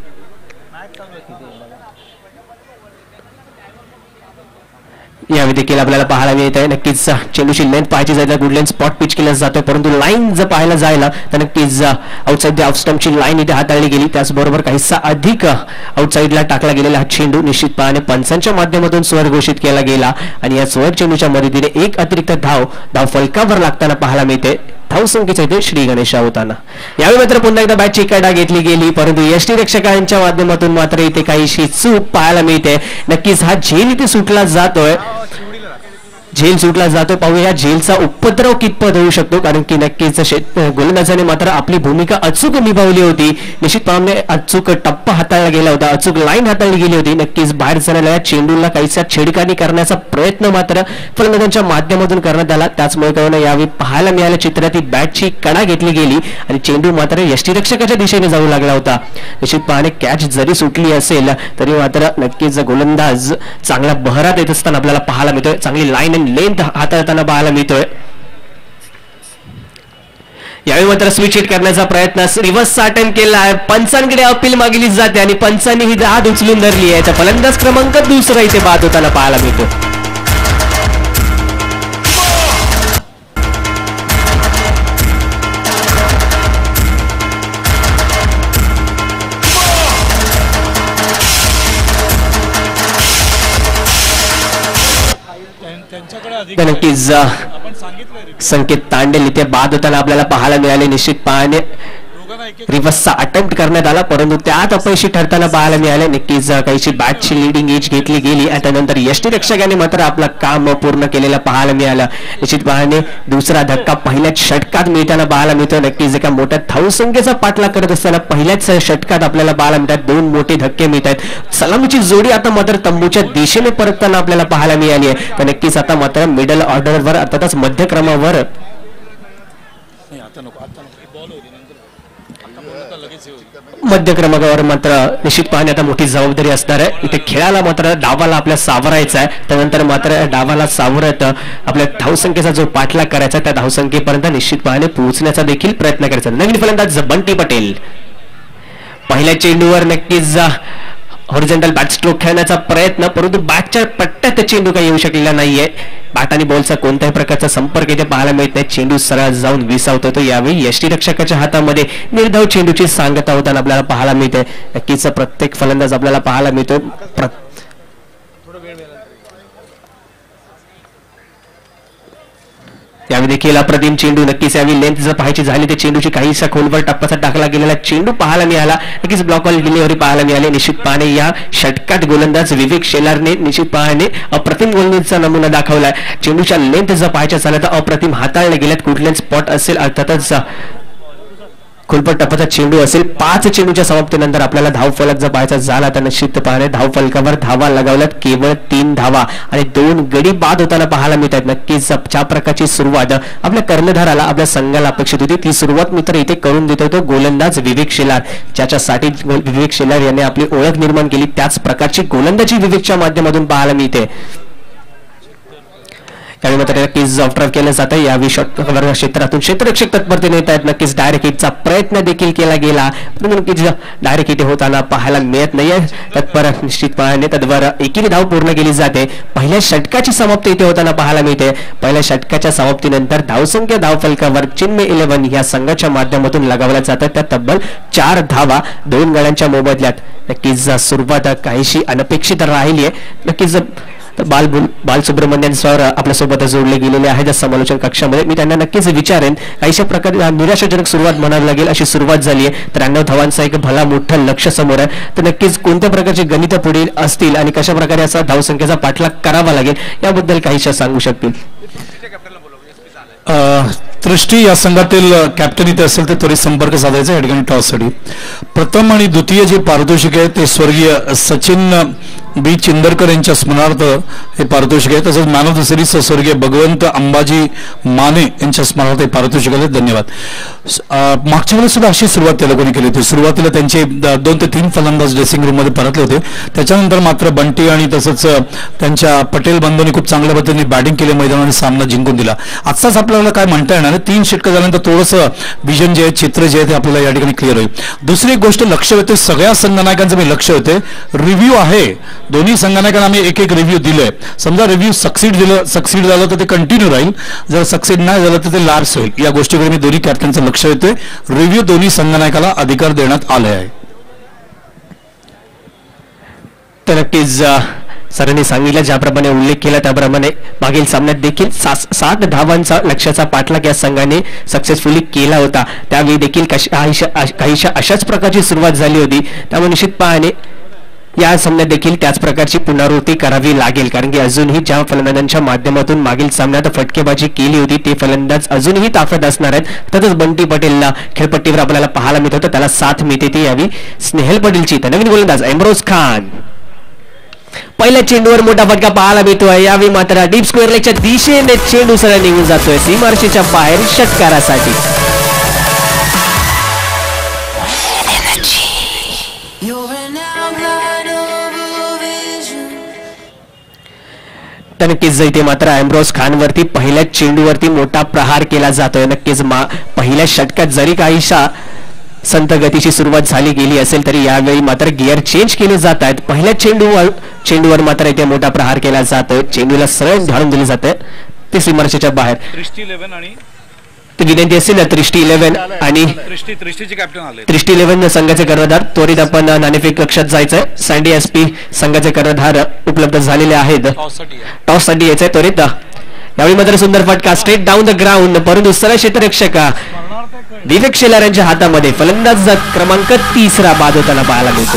यावेळी देखील आपल्याला पाहायला मिळत आहे. नक्कीच चेंडूची लेंथ पाहायची जायला गुड लेंथ स्पॉट पिच केला जातो, परंतु लाईन जर पाहायला जायला तर नक्कीच आउटसाइड द ऑफ स्टंपची लाईन इथे हाताळली गेली. त्याचबरोबर काहीसा अधिक आउटसाइडला टाकला गेलेला हा चेंडू निश्चितपणे पंचांच्या माध्यमातून स्वर घोषित केला गेला आणि या स्वर चेंडूच्या मदतीने एक अतिरिक्त धाव फलकावर लागताना पाहायला मिळते. धावसंख्येचा इथे श्री गणेश होताना. यावेळी मात्र पुन्हा एकदा बॅटची कडा घेतली गेली, परंतु यष्टीरक्षकांच्या माध्यमातून मात्र इथे काहीशी चूक पाहायला मिळते. नक्कीच हा झेल इथे सुटला जातोय. पाहूया झेलचा उपद्रव कितपत होऊ शकतो, कारण की नक्कीच गोलंदाजाने मात्र आपली भूमिका अचूक निभावली होती. निश्चितपणे अचूक टप्पा हाताळला गेला होता, अचूक लाईन हाताळली गेली होती. नक्कीच बाहेर जाणाऱ्या चेंडूला काहीसा छेडखानी करण्याचा प्रयत्न मात्र फलंदाजांच्या माध्यमातून करण्यात आला. त्याचमुळे यावेळी पाहायला मिळाल्या चित्रात ही बॅटची कडा घेतली गेली आणि चेंडू मात्र यष्टीरक्षकाच्या दिशेने जाऊ लागला होता. निश्चितपणे कॅच जरी सुटली असेल तरी मात्र नक्कीच गोलंदाज चांगला बहरात येत असताना आपल्याला पाहायला मिळतोय. चांगली लाईन लेंथ हाताळताना पाहायला मिळतोय. यावेळी मात्र स्विच हिट करण्याचा प्रयत्न रिव्हर्स अटेम्प्ट केला आहे. पंचांकडे अपील मागली जाते आणि पंचांनी ही हात उचलून धरली आहे. फलंदाज क्रमांक 2 इथे बाद होताना पाहायला मिळतो. नक्कीच संकेत तांडेल इथे बाद होताना आपल्याला पाहायला मिळाले. निश्चितपणे रिव्हर्सचा अटेम्प्ट करण्यात आला, परंतु त्यात अपयशी ठरताना पाहायला मिळाले. नक्कीच काहीशी बॅटची लिडिंग एज घेतली गेली आणि त्यानंतर यष्टीरक्षकाने मात्र आपलं काम पूर्ण केलेलं पाहायला मिळालं. निश्चितपणे दुसरा धक्का पहिल्याच षटकात मिळताना पाहायला मिळतो. नक्कीच एका मोठ्या धावसंख्येचा पाठलाग करत असताना पहिल्याच षटकात आपल्याला पाहायला मिळतात 2 मोठे धक्के मिळत आहेत. सलामीची जोडी आता मात्र तंबूच्या दिशेने परतताना आपल्याला पाहायला मिळाली आहे. तर नक्कीच आता मात्र मिडल ऑर्डरवर अर्थातच मध्यक्रमावर मध्य क्रमांकावर मात्र निश्चितपणे आता मोठी जबाबदारी असणार आहे. इथे खेळाला मात्र डावाला आपल्या सावरायचा आहे, त्यानंतर मात्र डावाला सावरत आपल्या धावसंख्येचा जो पाठलाग करायचा त्या धावसंख्येपर्यंत निश्चितपणे पोहोचण्याचा देखील प्रयत्न करायचा. नवीन फलंदाज बंटी पटेल पहिल्या चेंडूवर नक्कीच हॉरिझॉन्टल बॅट स्ट्रोक खेळण्याचा प्रयत्न, परंतु बॅटच्या पट्ट्यात चेंडू काही येऊ शकलेला नाहीये. बॅट आणि बॉलचा कोणत्याही प्रकारचा संपर्क इथे पाहायला मिळत नाही. चेंडू सरळ जाऊन विसावतो. तो यावेळी यष्टीरक्षकाच्या हातामध्ये निर्धाव चेंडूची सांगता होताना आपल्याला पाहायला मिळते. नक्कीच प्रत्येक फलंदाज आपल्याला पाहायला मिळतो. यावेळी देखील अप्रतिम चेंडू. नक्कीच यावेळी लेंथ जर पाहायची झाली तर चेंडूची काहीसा खोलवर टप्प्याचा टाकला गेलेला चेंडू पाहायला मिळाला. नक्कीच ब्लॉक बॉल डिलिव्हरी पाहायला मिळाली. निश्चितपणे या षटकात गोलंदाज विवेक शेलारने निश्चितपणे अप्रतिम गोलंदाजीचा नमुना दाखवलाय. चेंडूच्या लेंथ जर पाहायच्या झाल्या तर अप्रतिम हाताळले गेल्यात. कुठले स्पॉट असेल अर्थातच खोलपट टप्प्याचा चेंडू असेल. 5 चेंडूच्या समाप्तीनंतर आपल्याला धाव फलक जर पाहायचा झाला तर निश्चितपणे धाव फलकावर धावा लगावल्यात केवळ 3 धावा आणि 2 गडी बाद होताना पाहायला मिळतात. नक्कीच ज्या प्रकारची सुरुवात आपल्या कर्णधाराला आपल्या संघाला अपेक्षित होती ती सुरुवात मित्र इथे करून देतो तो गोलंदाज विवेक शेलार, ज्याच्यासाठी विवेक शेलार यांनी आपली ओळख निर्माण केली. त्याच प्रकारची गोलंदाजी विवेकच्या माध्यमातून पाहायला मिळते. त्यावेळी मात्र नक्कीच ऑब्झर्व केलं जातं. यावेळी शॉट क्षेत्रातून क्षेत्ररक्षक तत्परतेने येत आहेत. नक्कीच डायरेक्ट हिटचा प्रयत्न देखील केला गेला, परंतु नक्कीच डायरेक्ट हिट होताना पाहायला मिळत नाहीये. तत्पर निश्चितपणे तद्वार एकेरी धाव पूर्ण केली जाते. पहिल्या षटकाची समाप्ती इथे होताना पाहायला मिळते. पहिल्या षटकाच्या समाप्तीनंतर धावसंख्या धावफलकावर चिन्मय 11 या संघाच्या माध्यमातून लगावल्या जातात. त्या तब्बल 4 धावा 2 गड्यांच्या मोबदल्यात. नक्कीच सुरुवात काहीशी अनपेक्षित राहिली आहे. नक्कीच बालसुब्रमण्यन सर आपल्यासोबत जोडले गेलेले आहेत समालोचन कक्षामध्ये. मी त्यांना नक्कीच विचारेन, काहीशा प्रकारे निराशाजनक सुरुवात म्हणावी लागेल अशी सुरुवात झाली आहे. 93 धावांचा एक भला मोठं लक्ष समोर आहे. तर नक्कीच कोणत्या प्रकारची गणित पुढे असतील आणि कशा प्रकारे असा धावसंख्येचा पाठलाग करावा लागेल याबद्दल काहीशा सांगू शकतील. दृष्टी या संघातील कॅप्टन इथे असेल तर त्वरित संपर्क साधायचा या ठिकाणी टॉससाठी. प्रथम आणि द्वितीय जे पारितोषिक आहे ते स्वर्गीय सचिन बी चिंदरकर यांच्या स्मरणार्थ हे पारितोषिक आहे. तसंच मॅन ऑफ द सिरीज स्वर्गीय भगवंत अंबाजी माने यांच्या स्मरणार्थ हे पारितोषिक आहे. धन्यवाद. मागच्या वेळेस सुद्धा अशी सुरुवात त्या लोकांनी केली होती. सुरुवातीला त्यांचे 2 ते 3 फलंदाज ड्रेसिंग रूम मध्ये परतले होते. त्याच्यानंतर मात्र बंटी आणि तसंच त्यांच्या पटेल बंधूंनी खूप चांगल्या पद्धतीने बॅटिंग केली, मैदानाने सामना जिंकून दिला. आजचाच आपल्याला काय म्हणता येणार 3 षटकं झाल्यानंतर थोडंसं विजन जे आहे, चित्र जे आहे ते आपल्याला या ठिकाणी क्लिअर होईल. दुसरी एक गोष्ट लक्ष होते, सगळ्या संघनायकांचं मी लक्ष होते, रिव्ह्यू आहे. दोन्ही संघनायकांना आम्ही एक रिव्ह्यू दिले. समजा रिव्ह्यू सक्सीड झालं तर ते कंटिन्यू राहील, जर सक्सीड नाही झालं तर ते लार्स होईल. या गोष्टीकडे मी दोन्ही कॅप्टनचं लक्ष होते. रिव्ह्यू दोन्ही संघनायकाला अधिकार देण्यात आले आहे. तर नक्कीच सरांनी सांगितलं, ज्याप्रमाणे उल्लेख केला त्याप्रमाणे मागील सामन्यात देखील 7 धावांचा लक्ष्याचा पाठलाग या संघाने सक्सेसफुली केला होता. त्यावेळी देखील काहीशा अशाच प्रकारची सुरुवात झाली होती. त्यामुळे निश्चितपणे या सामन्यात देखील त्याच प्रकारची पुनरावृत्ती करावी लागेल, कारण की अजूनही ज्या फलंदाजांच्या माध्यमातून मागील सामन्यात फटकेबाजी केली होती ते फलंदाज अजूनही ताकद असणार आहेत. तसंच बंटी पटेलला खेळपट्टीवर आपल्याला पाहायला मिळत होतं, त्याला साथ मिळते ती यावी स्नेहल पटेलची. तर नवीन गोलंदाज इम्रोज खान पहिल्या चेंडूवर मोठा फटका पाहायला मिळतोय. यावेळी मात्र डीप स्क्वेअर लेगच्या दिशेने चेंडू सरळ निघून जातोय सीमारेषेच्या बाहेर षटकारासाठी. तर नक्कीच इथे मात्र इम्रोज खान वरती पहिल्या चेंडूवरती मोठा प्रहार केला जातोय. नक्कीच पहिल्या षटकात जरी काहीशा संत गतीची सुरुवात झाली गेली असेल तरी यावेळी मात्र गिअर चेंज केले जात आहेत. पहिल्या चेंडूवर मात्र इथे मोठा प्रहार केला जातोय. चेंडूला सरळ ढाळून दिले जाते ते सीमारेषेच्या बाहेर. विनंती असेल ना दृष्टी 11 आणि दृष्टी 11 संघाचे कर्णधार त्वरित आपण नाणेफेक कक्षात जायचंय. सँडी एसपी संघाचे कर्णधार उपलब्ध झालेले आहेत. टॉस साठी यायचंय त्वरित. यावेळी मात्र सुंदर फटका स्ट्रेट डाऊन द ग्राउंड, परंतु सरळ क्षेत्ररक्षक विवेक शेलार यांच्या हातामध्ये फलंदाज क्रमांक 3 बाद होताना पाहायला मिळतो.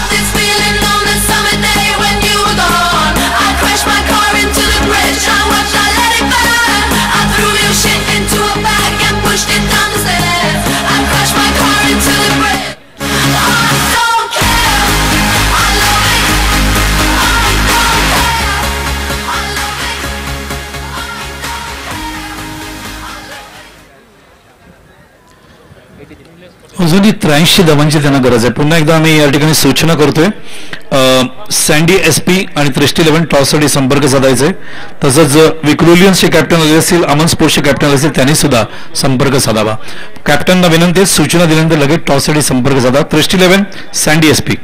अजूनही 83 धावांची त्यांना गरज आहे. पुन्हा एकदा आम्ही या ठिकाणी सूचना करतोय, सँडी एसपी आणि दृष्टी 11 टॉससाठी संपर्क साधायचे. तसंच विक्रोलियन्सचे कॅप्टन आले असतील, अमन स्पोर्ट्सचे कॅप्टन आले असतील, त्यांनी सुद्धा संपर्क साधावा. कॅप्टनना विनंती, सूचना दिल्यानंतर लगेच टॉससाठी संपर्क साधा. दृष्टी 11 सँडी एसपी.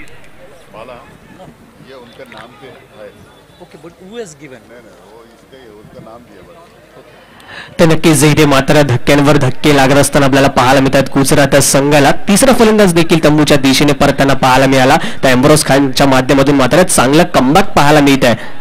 तर नक्कीच इथे मात्र धक्क्यांवर धक्के लागत असताना आपल्याला पाहायला मिळतात. गुजरात संघाला तिसरा फलंदाज देखील तंबूच्या दिशेने परतताना पाहायला मिळाला. तर इम्रोज खानच्या माध्यमातून मात्र चांगला कमबॅक पाहायला मिळत आहे.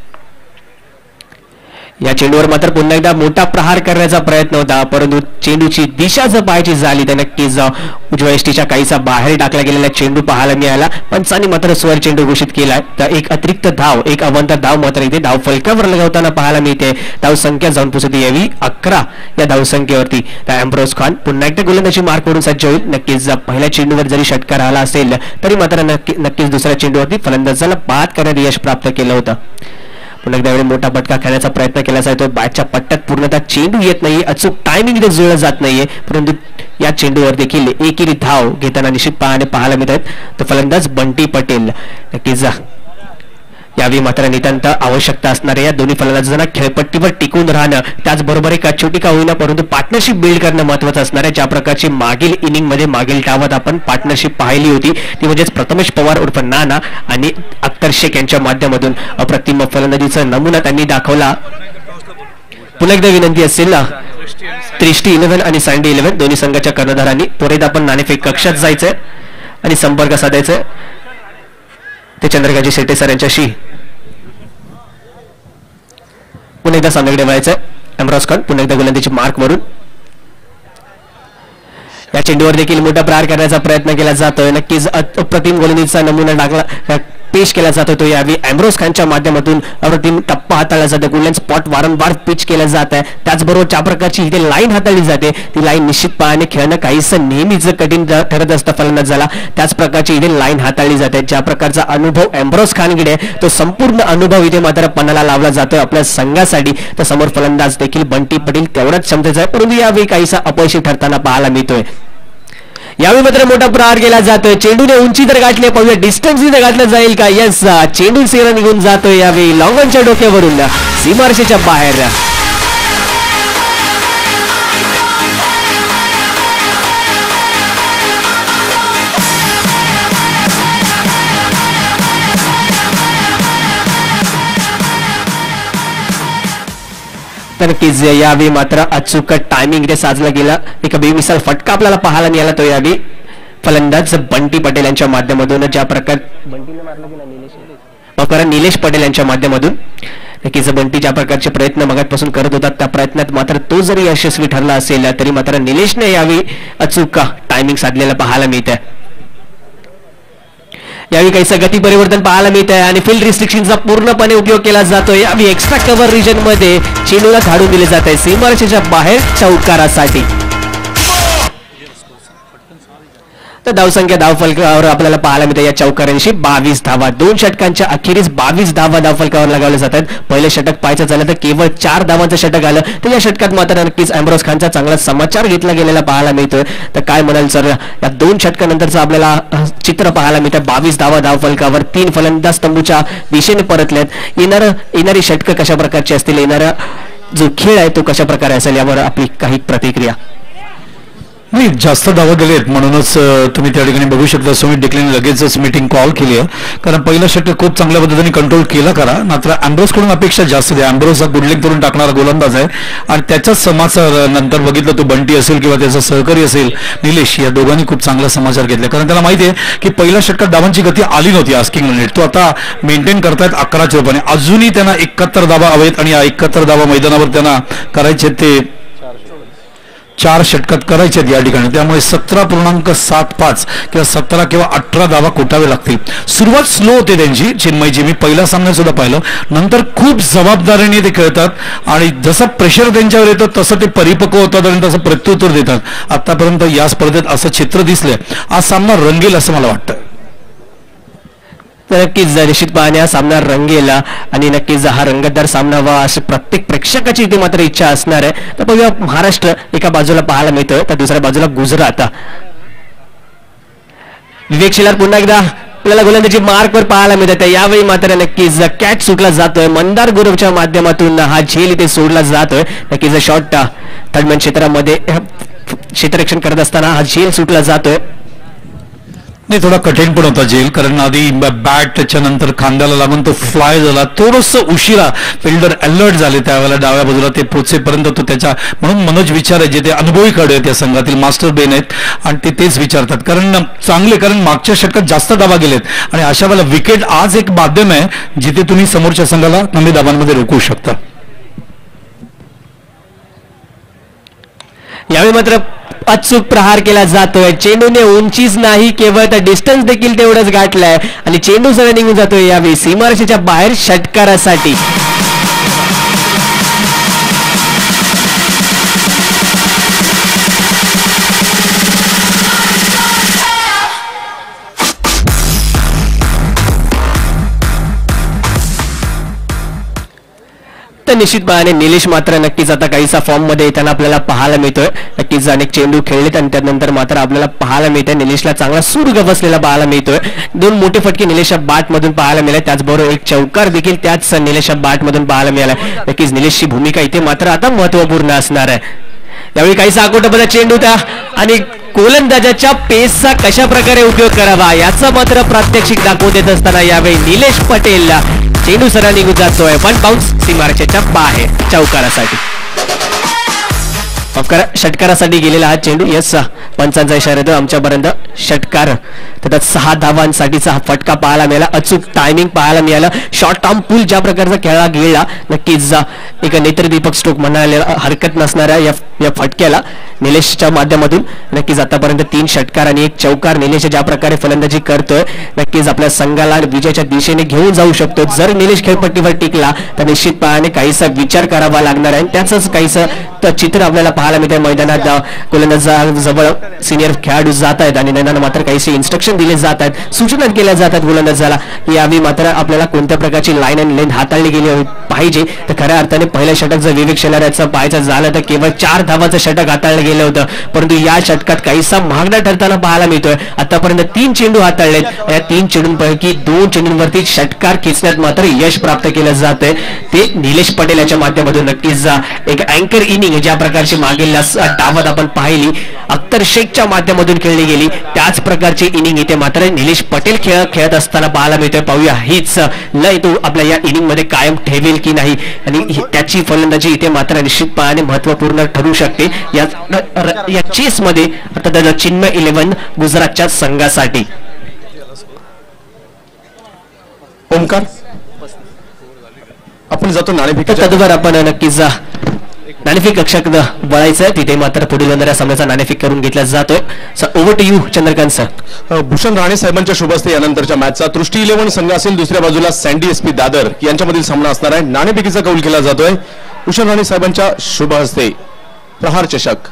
या चेंडूवर मात्र पुन्हा एकदा मोठा प्रहार करण्याचा प्रयत्न होता, परंतु चेंडूची दिशा जर पाहायची झाली तर नक्कीच उजव्या यष्टीच्या काहीसा बाहेर टाकला गेलेला चेंडू पाहायला मिळाला. पंचांनी मात्र स्वर चेंडू घोषित केलाय. तर एक अतिरिक्त धाव, एक अवंतर धाव मात्र इथे धाव फलकावर लगावताना पाहायला मिळते. धाव संख्या जाऊन पोहोचते यावी 11 या धावसंख्येवरती. तर इम्रोज खान पुन्हा एकदा गोलंदाजी मार्क करून सज्ज होईल. नक्कीच पहिल्या चेंडूवर जरी षटकार आला असेल तरी मात्र नक्कीच दुसऱ्या चेंडूवरती फलंदाजाला बाद करण्यात यश प्राप्त केलं होतं. पुन्हा एकदा मोठा फटका खेळण्याचा प्रयत्न केला जातो. बॅटच्या पट्ट्यात पूर्णतः चेंडू येत नाहीये, अचूक टायमिंग इथे जुळलं जात नाहीये, परंतु या चेंडूवर देखील एकेरी धाव घेताना निश्चितपणे पाहायला मिळत आहेत. तर फलंदाज बंटी पटेल. नक्कीच यावेळी मात्र नितांत आवश्यकता असणाऱ्या या दोन्ही फलंदाजांना खेळपट्टीवर टिकून राहणं, त्याचबरोबर एका छोटी का होईना परंतु पार्टनरशिप बिल्ड करणं महत्वाचं असणार आहे. ज्या प्रकारची मागील इनिंगमध्ये मागील डावात आपण पार्टनरशिप पाहिली होती ती म्हणजेच प्रथमेश पवार उर्फ नाना आणि अख्तर शेख यांच्या माध्यमातून अप्रतिम फलंदाजीचा नमुना त्यांनी दाखवला. पुन्हा एकदा विनंती असेल 3-11 आणि 7-11 दोन्ही संघाच्या कर्णधारांनी त्वरित आपण नाणेफेक कक्षात जायचंय आणि संपर्क साधायचंय ते चंद्रकांत शेट्टे सर यांच्याशी. पुन्हा एकदा सामन्याकडे वळायचंय. एम्ब्रॉस खान पुन्हा एकदा गोलंदाजी मार्क वरून या चेंडूवर देखील मोठा प्रहार करण्याचा प्रयत्न केला जातोय. नक्कीच अप्रतिम गोलंदाजीचा नमुना टाकला पेश केला जातो तो यावेळी एम्ब्रोस खानच्या माध्यमातून अप्रतिम टप्पा हाताळला जातो. गोल्डन स्पॉट वारंवार पिच केला जात आहे. त्याचबरोबर ज्या प्रकारची इथे लाईन हाताळली जाते ती लाईन निश्चितपणे खेळणं काहीसं नेहमीच कठीण ठरत असतं फलंदाजाला. त्याच प्रकारची इथे लाईन हाताळली जाते. ज्या प्रकारचा अनुभव एम्ब्रोस खानकडे तो संपूर्ण अनुभव इथे मात्र पणाला लावला जातोय आपल्या संघासाठी. तर समोर फलंदाज देखील बंटी पटेल तेवढाच क्षमतेचा आहे परंतु यावेळी काहीसा अपयशी ठरताना पाहायला मिळतोय. यावेळी मात्र मोठा प्रहार केला जातोय. चेंडूने उंची तर गाठली पाहूया डिस्टन्स इथे गाठलं जाईल का. यस चेंडू सेरा निघून जातोय यावेळी लॉंगॉनच्या डोक्यावरून सीमारेषेच्या बाहेर. तर नक्कीच यावेळी मात्र अचूक टायमिंग इथे साधला गेला. एक बेमिसाल फटका आपल्याला पाहायला मिळाला तो यावेळी फलंदाज बंटी पटेल यांच्या माध्यमातून. ज्या प्रकारे निलेश पटेल यांच्या माध्यमातून नक्कीच बंटी ज्या प्रकारचे प्रयत्न मगापासून करत होता त्या प्रयत्नात मात्र तो जरी यशस्वी ठरला असेल तरी मात्र निलेशने यावेळी अचूक टायमिंग साधलेला पाहायला मिळत आहे. यावेळी काहीसा गती परिवर्तन पाहायला मिळत आहे आणि फील्ड रिस्ट्रिक्शनचा पूर्णपणे उपयोग केला जातोय. यावेळी एक्स्ट्रा कव्हर रिजन मध्ये चेंडूला धाडून दिले जात आहे सीमारेषेच्या बाहेर चौकारासाठी. तर धावसंख्या धावफलकावर आपल्याला पाहायला मिळते या चौकारांशी 22 धावा. 2 षटकांच्या अखेरीस 22 धावा धावफलकावर लगावले जातात. पहिले षटक पाहायचं झालं तर केवळ 4 धावांचं षटक आलं. तर या षटकात मात्र नक्कीच एम्ब्रोस खानचा चांगला समाचार घेतला गेलेला पाहायला मिळतोय. तर काय म्हणाल सर या 2 षटकानंतरचं आपल्याला चित्र पाहायला मिळतं. 22 धावा धावफलकावर 3 फलंदाज तंबूच्या दिशेने परतलेत. येणारी षटकं कशा प्रकारची असतील, येणारा जो खेळ आहे तो कशा प्रकारे असेल यावर आपली काही प्रतिक्रिया. नाही जास्त धावा गेलेत म्हणूनच तुम्ही त्या ठिकाणी बघू शकता सुमित डिक्लेने लगेचच मीटिंग कॉल केली आहे. कारण पहिला षटक खूप चांगल्या पद्धतीने कंट्रोल केला करा मात्र एम्ब्रोस कडून अपेक्षा जास्त द्या. एम्ब्रोस हा गुडलिंग करून टाकणारा गोलंदाज आहे आणि त्याच्याच समाचार नंतर बघितलं तो बंटी असेल किंवा त्याचा सहकारी असेल निलेश या दोघांनी खूप चांगला समाचार घेतला. कारण त्याला माहिती आहे की पहिल्या षटकात धावांची गती आली नव्हती आस्किंग मिनिट तो आता मेंटेन करतायत 11च्या रूपाने. अजूनही त्यांना 71 धावा हवेत आणि या 71 धावा मैदानावर त्यांना करायचे ते 4 षटकात करायचे या ठिकाणी. त्यामुळे 17.75 किंवा 17 किंवा 18 धावा कोटावे लागतील. सुरुवात स्लो होते त्यांची चिन्मयची. मी पहिला सामना सुद्धा पाहिलं. नंतर खूप जबाबदारीने ते खेळतात आणि जसं प्रेशर त्यांच्यावर येतं तसं ते परिपक्व होतात आणि तसं प्रत्युत्तर देतात. आतापर्यंत या स्पर्धेत असं चित्र दिसलंय. आज सामना रंगेल असं मला वाटतं. तर नक्कीच निश्चितपणे हा सामना रंगेल आणि नक्कीच हा रंगतदार सामना वा अशी प्रत्येक प्रेक्षकाची इथे मात्र इच्छा असणार आहे. तर बघूया महाराष्ट्र एका बाजूला पाहायला मिळतं तर दुसऱ्या बाजूला गुजरात. विवेक शिलार पुन्हा एकदा आपल्याला गोलंदाजी मार्कवर पाहायला मिळत आहे. यावेळी मात्र नक्कीच कॅच सुटला जातोय. मंदार गुरवच्या माध्यमातून हा झेल इथे सोडला जातोय. नक्कीच शॉट थर्डमॅन क्षेत्रामध्ये क्षेत्ररक्षण करत असताना हा झेल सुटला जातोय. नाही थोडा कठीण पण होता झेल कारण आधी बॅट त्याच्यानंतर खांद्याला लागून तो फ्लाय झाला. थोडंसं उशिरा फिल्डर अलर्ट झाले त्यावेळेला डाव्या बाजूला ते पोचेपर्यंत तो त्याच्या म्हणून मनोज विचार आहे जे ते अनुभवी खेळाडू आहेत या संघातील मास्टर बेन आहेत आणि ते तेच विचारतात कारण चांगले कारण मागच्या षटकात जास्त धावा गेलेत आणि अशा वेळेला विकेट आज एक माध्यम आहे जिथे तुम्ही समोरच्या संघाला कमी धावांमध्ये रोखू शकता. यावेळी मात्र अचूक प्रहार केला जातोय. चेंडूने उंचीच नाही केवळ तर डिस्टन्स देखील तेवढंच गाठलाय आणि चेंडू सरळ निघून जातोय यावेळी सीमारेषेच्या बाहेर षटकारासाठी. तर निश्चितपणे निलेश मात्र नक्कीच आता काहीसा फॉर्म मध्ये येताना आपल्याला पाहायला मिळतोय. नक्कीच अनेक चेंडू खेळलेत आणि त्यानंतर मात्र आपल्याला पाहायला मिळतंय निलेशला चांगला सूर गवसलेला पाहायला मिळतोय. 2 मोठे फटके निलेशच्या बॅट मधून पाहायला मिळाले, त्याचबरोबर एक चौकार देखील त्याच निलेशच्या बॅट मधून पाहायला मिळाला. नक्कीच निलेशची भूमिका इथे मात्र आता महत्वपूर्ण असणार आहे. यावेळी काहीसा आकोटाबद्दल चेंडू त्या आणि गोलंदाजाच्या पेसचा कशा प्रकारे उपयोग करावा याचा मात्र प्रात्यक्षिक दाखवून देत असताना यावेळी निलेश पटेल चेंडू सरळ निघून जातोय. 1 बाउन्स सीमारेषेच्या बाहेर चौकारासाठी. षटकारासाठी गेलेला हा चेंडू. यस, पंचांचा इशारा येतो आमच्यापर्यंत. षटकार त्यात 6 धावांसाठीचा हा फटका पाहायला मिळाला. अचूक टायमिंग पाहायला मिळालं. शॉर्ट टर्म पूल ज्या प्रकारचा खेळला गेला नक्कीच एक नेत्रदीपक स्ट्रोक म्हणायला हरकत नसणाऱ्या या फटक्याला निलेशच्या माध्यमातून नक्कीच आतापर्यंत 3 षटकार आणि 1 चौकार निलेश ज्या प्रकारे फलंदाजी करतोय नक्कीच आपल्या संघाला विजयाच्या दिशेने घेऊन जाऊ शकतो. जर निलेश खेळपट्टीवर टिकला तर निश्चितपणे काहीसा विचार करावा लागणार आहे. त्याचंच काहीसं चित्र आपल्याला पाहायला मिळते. मैदानात गोलंदाजाजवळ सिनियर खेळाडू जात आहेत आणि त्यांना मात्र काहीसे इन्स्ट्रक्शन दिले जात आहेत, सूचना केल्या जातात गोलंदाजाला. यावेळी मात्र आपल्याला कोणत्या प्रकारची लाईन अँड लेंथ हाताळली गेली पाहिजे. तर खऱ्या अर्थाने पहिल्या षटक जर विवेक शेलाराचं पाहायचं झालं तर केवळ 4 धावाचं षटक हाताळलं गेलं होतं, परंतु या षटकात काहीसा महागडा ठरताना पाहायला मिळतोय. आतापर्यंत 3 चेंडू हाताळलेत. या 3 चेंडूंपैकी 2 चेंडूंवरती षटकार खेचण्यात मात्र यश प्राप्त केलं जातंय. ते निलेश पटेल याच्या माध्यमातून नक्कीच एक अँकर इनिंग ज्या प्रकारची मागील डावात आपण पाहिली अख्तर शेखच्या माध्यमातून खेळली गेली त्याच प्रकारची इनिंग इथे मात्र निलेश पटेल खेळत असताना पाहायला मिळतोय. पाहूया हीच लय तो आपल्या या इनिंग मध्ये कायम ठेवेल की नाही आणि त्याची फलंदाजी इथे मात्र निश्चितपणे महत्वपूर्ण ठरू शकते या चेस मध्ये. आता चिन्मय 11 गुजरातच्या संघासाठी. ओमकार आपण जातो नाणेफेक. तदवर आपण नक्कीच नाणेफेक कक्षात वळायचं. तिथे मात्र पुढील होणाऱ्या सामन्याचा नाणेफेक करून घेतला जातोय. Over to you Chandrakant sir. Bhushan Rane साहेबांच्या शुभ हस्ते यानंतरच्या मॅचचा दृष्टी 11 संघ असेल. दुसऱ्या बाजूला सँडी एसपी दादर यांच्यामधील सामना असणार आहे. नाणेफेकीचा कौल केला जातोय भूषण राणे साहेबांच्या शुभ हस्ते. प्रहार चषक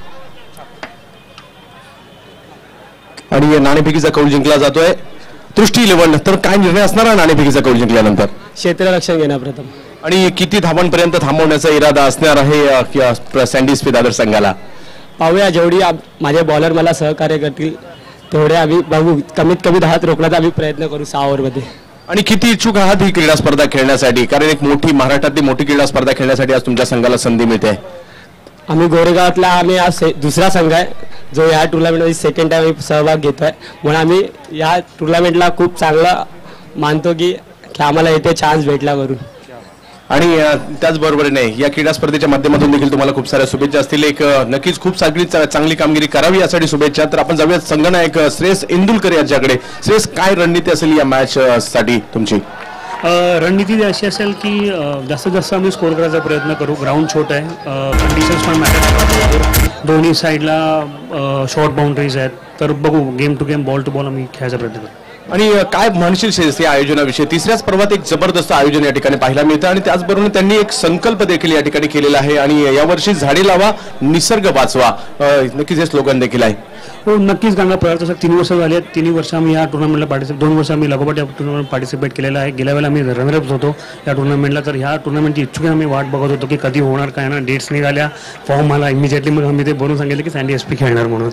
आणि या नाणेफेकीचा कौल जिंकला जातोय दृष्टी 11. तर काय निर्णय असणार आहे नाणेफेकीचा कौल जिंकल्यानंतर? क्षेत्ररक्षण घेणार प्रथम. आणि किती धावांपर्यंत थांबवण्याचा इरादा असणार आहे सँडी एसपी दादर संघाला? पाहूया जेवढी माझे बॉलर मला सहकार्य करतील तेवढे आम्ही बघू. कमीत कमी 10 रोखण्याचा आम्ही प्रयत्न करू 6 ओव्हरमध्ये. आणि किती इच्छुक आहात ही क्रीडा स्पर्धा खेळण्यासाठी? कारण एक मोठी महाराष्ट्रातली मोठी क्रीडा स्पर्धा खेळण्यासाठी आज तुमच्या संघाला संधी मिळते. आम्ही गोरेगावातला आम्ही आज दुसरा संघ आहे जो या टुर्नामेंटमध्ये सेकंड टाइम सहभाग घेतोय, म्हणून आम्ही या टुर्नामेंटला खूप चांगलं मानतो की आम्हाला इथे चान्स भेटला करून. आणि त्याचबरोबरीने या क्रीडा स्पर्धेच्या माध्यमातून देखील तुम्हाला खूप साऱ्या शुभेच्छा असतील. एक नक्कीच खूप चांगली कामगिरी करावी यासाठी शुभेच्छा. तर आपण जाऊया संघनायक श्रेयस इंदुलकर यांच्याकडे. श्रेयस, काय रणनीती असेल या मॅच साठी तुमची? रणनीती अशी असेल की जास्तीत जास्त आम्ही स्कोर करायचा प्रयत्न करू. ग्राउंड छोट आहे, कंडिशन्स पण मॅटर, दोन्ही साईडला शॉर्ट बाउंड्रीज आहेत, तर बघू game to game ball to ball आम्ही खेळायचा प्रयत्न करू. आणि काय म्हणशील श्रेयस या आयोजनाविषयी? तिसऱ्याच पर्वात एक जबरदस्त आयोजन या ठिकाणी पाहायला मिळतं आणि त्याचबरोबर त्यांनी एक संकल्प देखील या ठिकाणी केलेला आहे आणि यावर्षी झाडे लावा निसर्ग वाचवा, नक्कीच हे स्लोगन देखील आहे. हो नक्कीच, कारण प्रहार चषक 3 वर्ष झाली आहेत. 3 वर्ष आम्ही या टुर्नामेंटला 2 वर्ष आम्ही लगोपाठ या टुर्नामेंट पार्टिसिपेट केलेला आहे. गेल्या वेळेला आम्ही रनरअप होतो या टुर्नामेंटला, तर ह्या टुर्नामेंटची इच्छुक आम्ही वाट बघत होतो की कधी होणार काय ना. डेट्स निघाल्या, फॉर्म आला, इमिजिएटली मग आम्ही ते बोलून सांगितलं की सँडी एसपी खेळणार म्हणून.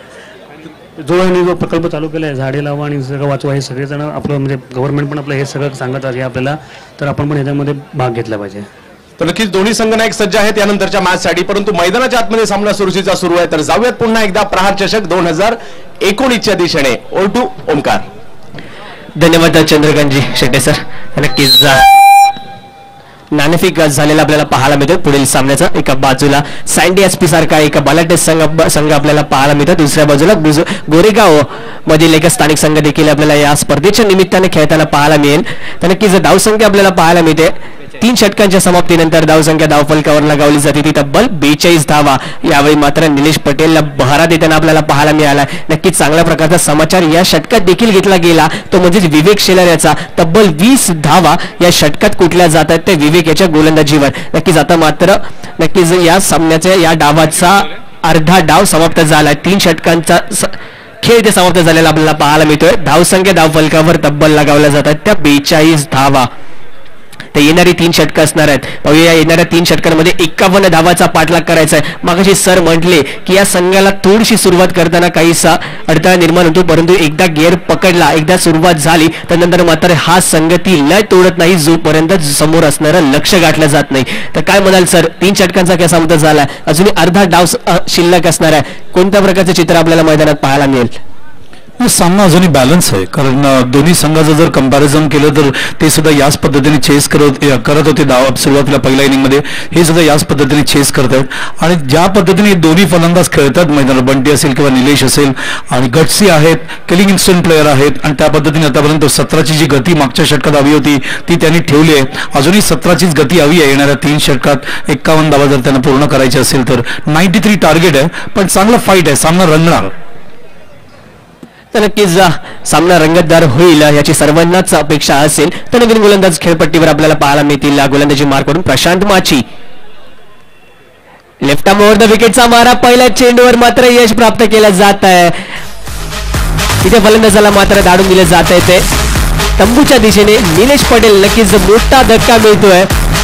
जो प्रकल्प चालू केला आहे झाडे लावा आणि निसर्ग वाचवा, हे सगळेजण आपलं म्हणजे गव्हर्नमेंट पण आपलं हे सगळं सांगत आहे आपल्याला, तर आपण पण ह्याच्यामध्ये भाग घेतला पाहिजे. तर नक्कीच दोन्ही संघनायक सज्ज आहेत यानंतरच्या मॅचसाठी, परंतु मैदानाच्या आतमध्ये सामना सुरूचीचा सुरू आहे. तर जाऊयात पुन्हा एकदा प्रहार चषक 2019च्या दिशेने. ओटू ओमकार. धन्यवाद चंद्रकांतजी शेट्टे सर. नक्कीच नाणेफेक झालेला आपल्याला पाहायला मिळतो. पुढील सामन्याचा एका बाजूला सँडी एसपी सारखा एक बलाढ्य संघ आपल्याला पाहायला मिळतो, दुसऱ्या बाजूला गोरेगाव मधील एक स्थानिक संघ देखील आपल्याला या स्पर्धेच्या निमित्ताने खेळताना पाहायला मिळेल. तर नक्कीच धावसंख्या आपल्याला पाहायला मिळते. 3 षटकांच्या समाप्तीनंतर धावसंख्या धावफलकावर लगावली जाते ती तब्बल 42 धावा. यावेळी मात्र निलेश पटेलला बहारा देताना आपल्याला पाहायला मिळाला. नक्कीच चांगल्या प्रकारचा समाचार या षटकात देखील घेतला गेला, तो म्हणजे विवेक शेलार याचा तब्बल 20 धावा या षटकात कुठल्या जात आहेत ते विवेक याच्या गोलंदाजीवर. नक्कीच आता मात्र नक्कीच या सामन्याच्या या डावाचा अर्धा डाव समाप्त झाला. 3 षटकांचा खेळ ते समाप्त झालेला आपल्याला पाहायला मिळतोय. धावसंख्या धावफलकावर तब्बल लगावल्या जातात त्या 42 धावा. तर येणारी 3 षटकं असणार आहेत. पाहूया येणाऱ्या 3 षटकांमध्ये 51 धावाचा पाठलाग करायचा आहे. मागाशी सर म्हटले की या संघाला थोडीशी सुरुवात करताना काहीसा अडथळा निर्माण होतो, परंतु एकदा गेअर पकडला, एकदा सुरुवात झाली तर नंतर मात्र हा संघ ती लय तोडत नाही जोपर्यंत समोर असणारं लक्ष गाठलं जात नाही. तर काय म्हणाल सर, 3 षटकांचा कसा समजा झाला, अजूनही अर्धा डाव शिल्लक असणार आहे, कोणत्या प्रकारचं चित्र आपल्याला मैदानात पाहायला मिळेल? सामना अजूनही बॅलन्स आहे, कारण दोन्ही संघाचं जर कंपॅरिझन केलं तर ते सुद्धा याच पद्धतीने चेस करत होते सुरुवातीला पहिल्या इनिंगमध्ये, हे सुद्धा याच पद्धतीने चेस करतात आणि ज्या पद्धतीने दोन्ही फलंदाज खेळतात मैदानात, बंटी असेल किंवा निलेश असेल, आणि गटसी आहेत, किलिंग इन्स्टंट प्लेअर आहेत आणि त्या पद्धतीने आतापर्यंत 17ची जी गती मागच्या षटकात हवी होती ती त्यांनी ठेवली आहे. अजूनही 17चीच गती हवी आहे येणाऱ्या 3 षटकात. 51 धावा जर त्यांना पूर्ण करायचे असेल तर 93 टार्गेट आहे, पण चांगला फाईट आहे, सामना रंगणार. तर नक्कीच सामना रंगतदार होईल याची सर्वांनाच अपेक्षा असेल. तर नवीन गोलंदाज खेळपट्टीवर आपल्याला पाहायला मिळतील. गोलंदाजी मार्कवरून Prashant Machi, left arm over the विकेटचा मारा, पहिल्या चेंडूवर मात्र यश प्राप्त केलं जात आहे. तिथे फलंदाजाला मात्र दाडून दिले जात आहे ते तंबूच्या दिशेने. निलेश पटेल नक्कीच मोठा धक्का मिळतोय.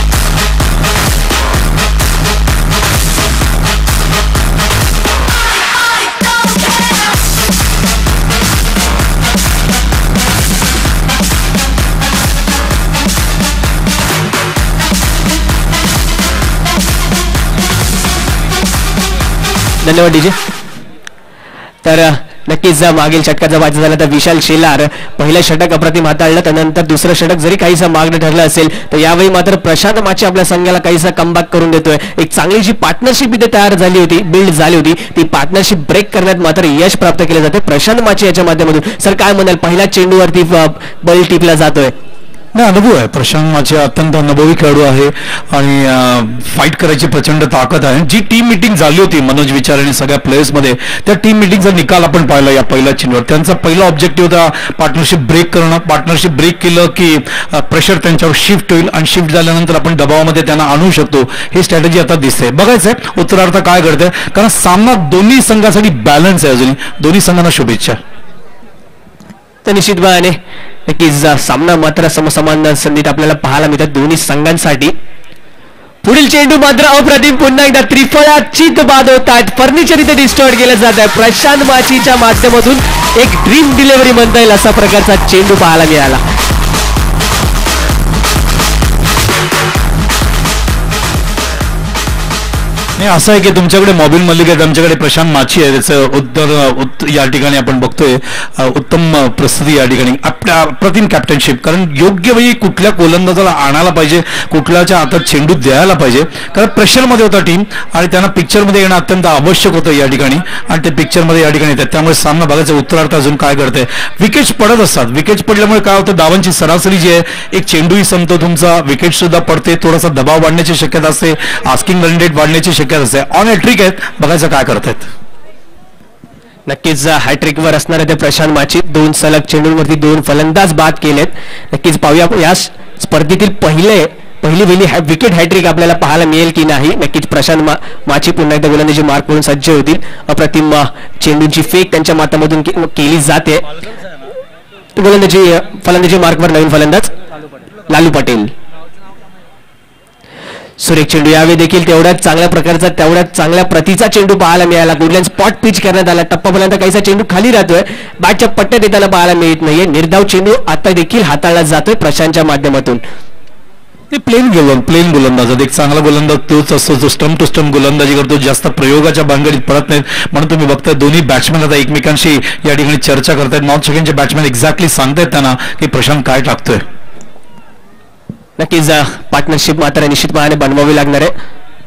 धन्यवाद डीजे. तर नक्कीच मागील षटकाचा वाचा झाला तर विशाल शेलार पहिलं षटक अप्रतिम हाताळलं, त्यानंतर दुसरं षटक जरी काहीसा मागणं ठरलं असेल तर यावेळी मात्र प्रशांत माची आपल्या संघाला काहीसा कमबॅक करून देतोय. एक चांगली जी पार्टनरशिप इथे तयार झाली होती, बिल्ड झाली होती, ती पार्टनरशिप ब्रेक करण्यात मात्र यश प्राप्त केले जाते प्रशांत माची याच्या माध्यमातून. सर काय म्हणाल, पहिल्या चेंडूवरती बल टिपला जातोय? नाही, अनुभव आहे. प्रशांत माचे अत्यंत अनुभवी खेळाडू आहे आणि फाईट करायची प्रचंड ताकद आहे. जी टीम मिटिंग झाली होती मनोज विचार आणि सगळ्या प्लेयर्समध्ये, त्या टीम मिटिंगचा निकाल आपण पाहिला या पहिल्या चेंडूवर. त्यांचा पहिला ऑब्जेक्टिव्ह होता पार्टनरशिप ब्रेक करणं. पार्टनरशिप ब्रेक केलं की प्रेशर त्यांच्यावर शिफ्ट होईल आणि शिफ्ट झाल्यानंतर आपण दबावामध्ये त्यांना आणू शकतो. ही स्ट्रॅटेजी आता दिसते. बघायचंय उत्तरार्थ काय घडतंय, कारण सामना दोन्ही संघासाठी बॅलन्स आहे. अजूनही दोन्ही संघांना शुभेच्छा. तर निश्चितपणे नक्कीच सामना मात्र समसमान संधीत आपल्याला पाहायला मिळतात दोन्ही संघांसाठी. पुढील चेंडू मात्र अप्रतिम, पुन्हा एकदा त्रिफळाचीत बाद होतात, फर्निचर इथे डिस्ट्रॉय केलं जात आहे. प्रशांत माचीच्या माध्यमातून एक ड्रीम डिलिव्हरी म्हणता येईल असा प्रकारचा चेंडू पाहायला मिळाला. नाही, असं आहे की तुमच्याकडे मोबाईल मल्लिकेत आमच्याकडे प्रशांत माची आहे, त्याचं उत्तर या ठिकाणी आपण बघतोय. उत्तम प्रस्तुती या ठिकाणी, अप्रतिम कॅप्टनशिप. कारण योग्य वेळी कुठल्या गोलंदाजाला आणायला पाहिजे, कुठल्याच्या हातात चेंडू द्यायला पाहिजे, कारण प्रेशरमध्ये होता टीम आणि त्यांना पिक्चरमध्ये येणं अत्यंत आवश्यक होतं या ठिकाणी आणि ते पिक्चरमध्ये या ठिकाणी येतात. त्यामुळे सामना बघायचा उत्तरार्थ अजून काय घडतंय. विकेट्स पडत असतात. विकेट्स पडल्यामुळे काय होतं, धावांची सरासरी जी आहे, एक चेंडूही संपतो तुमचा, विकेट सुद्धा पडते, थोडासा दबाव वाढण्याची शक्यता असते, आस्किंग रन रेट वाढण्याची शक्यता असते. ऑन हॅट्रिक आहेत, बघायचं काय करतायत. नक्कीच हॅट्रिक वर असणारे ते प्रशांत माची, 2 सलग चेंडूंवरती 2 फलंदाज बाद केलेत. नक्कीच पाहूया या स्पर्धेतील पहिली विकेट हॅट्रिक आपल्याला पाहायला मिळेल की नाही. नक्कीच प्रशांत माची पुन्हा एकदा गोलंदाजी मार्क करून सज्ज होतील. अप्रतिम चेंडूंची फेक त्यांच्या मातामधून केली जाते. फलंदाजी मार्कवर नवीन फलंदाज लालू पटेल. सुरेख चेंडू यावेळी देखील तेवढ्याच चांगल्या प्रकारचा, तेवढ्याच चांगल्या प्रतीचा चेंडू पाहायला मिळाला. गुडलँड स्पॉट पिच करण्यात आला. टप्पापर्यंत काहीसा चेंडू खाली राहतोय, बॅटच्या पट्ट्यात येताना पाहायला मिळत नाहीये. निर्धाव चेंडू आता देखील हाताळला जातोय प्रशांतच्या माध्यमातून. ते प्लेन गोलंदाज, एक चांगला गोलंदाज तोच असतो जो स्टंप टू स्टंप गोलंदाजी करतो, जास्त प्रयोगाच्या भानगडीत पडत नाहीत. म्हणून तुम्ही बघताय दोन्ही बॅट्समॅन आता एकमेकांशी या ठिकाणी चर्चा करतायत. नॉर्थ सेकंडचे बॅट्समॅन एक्झॅक्टली सांगतायत त्यांना की प्रशांत काय टाकतोय. नक्कीच पार्टनरशिप मात्र निश्चितपणे बनवावी लागणार आहे.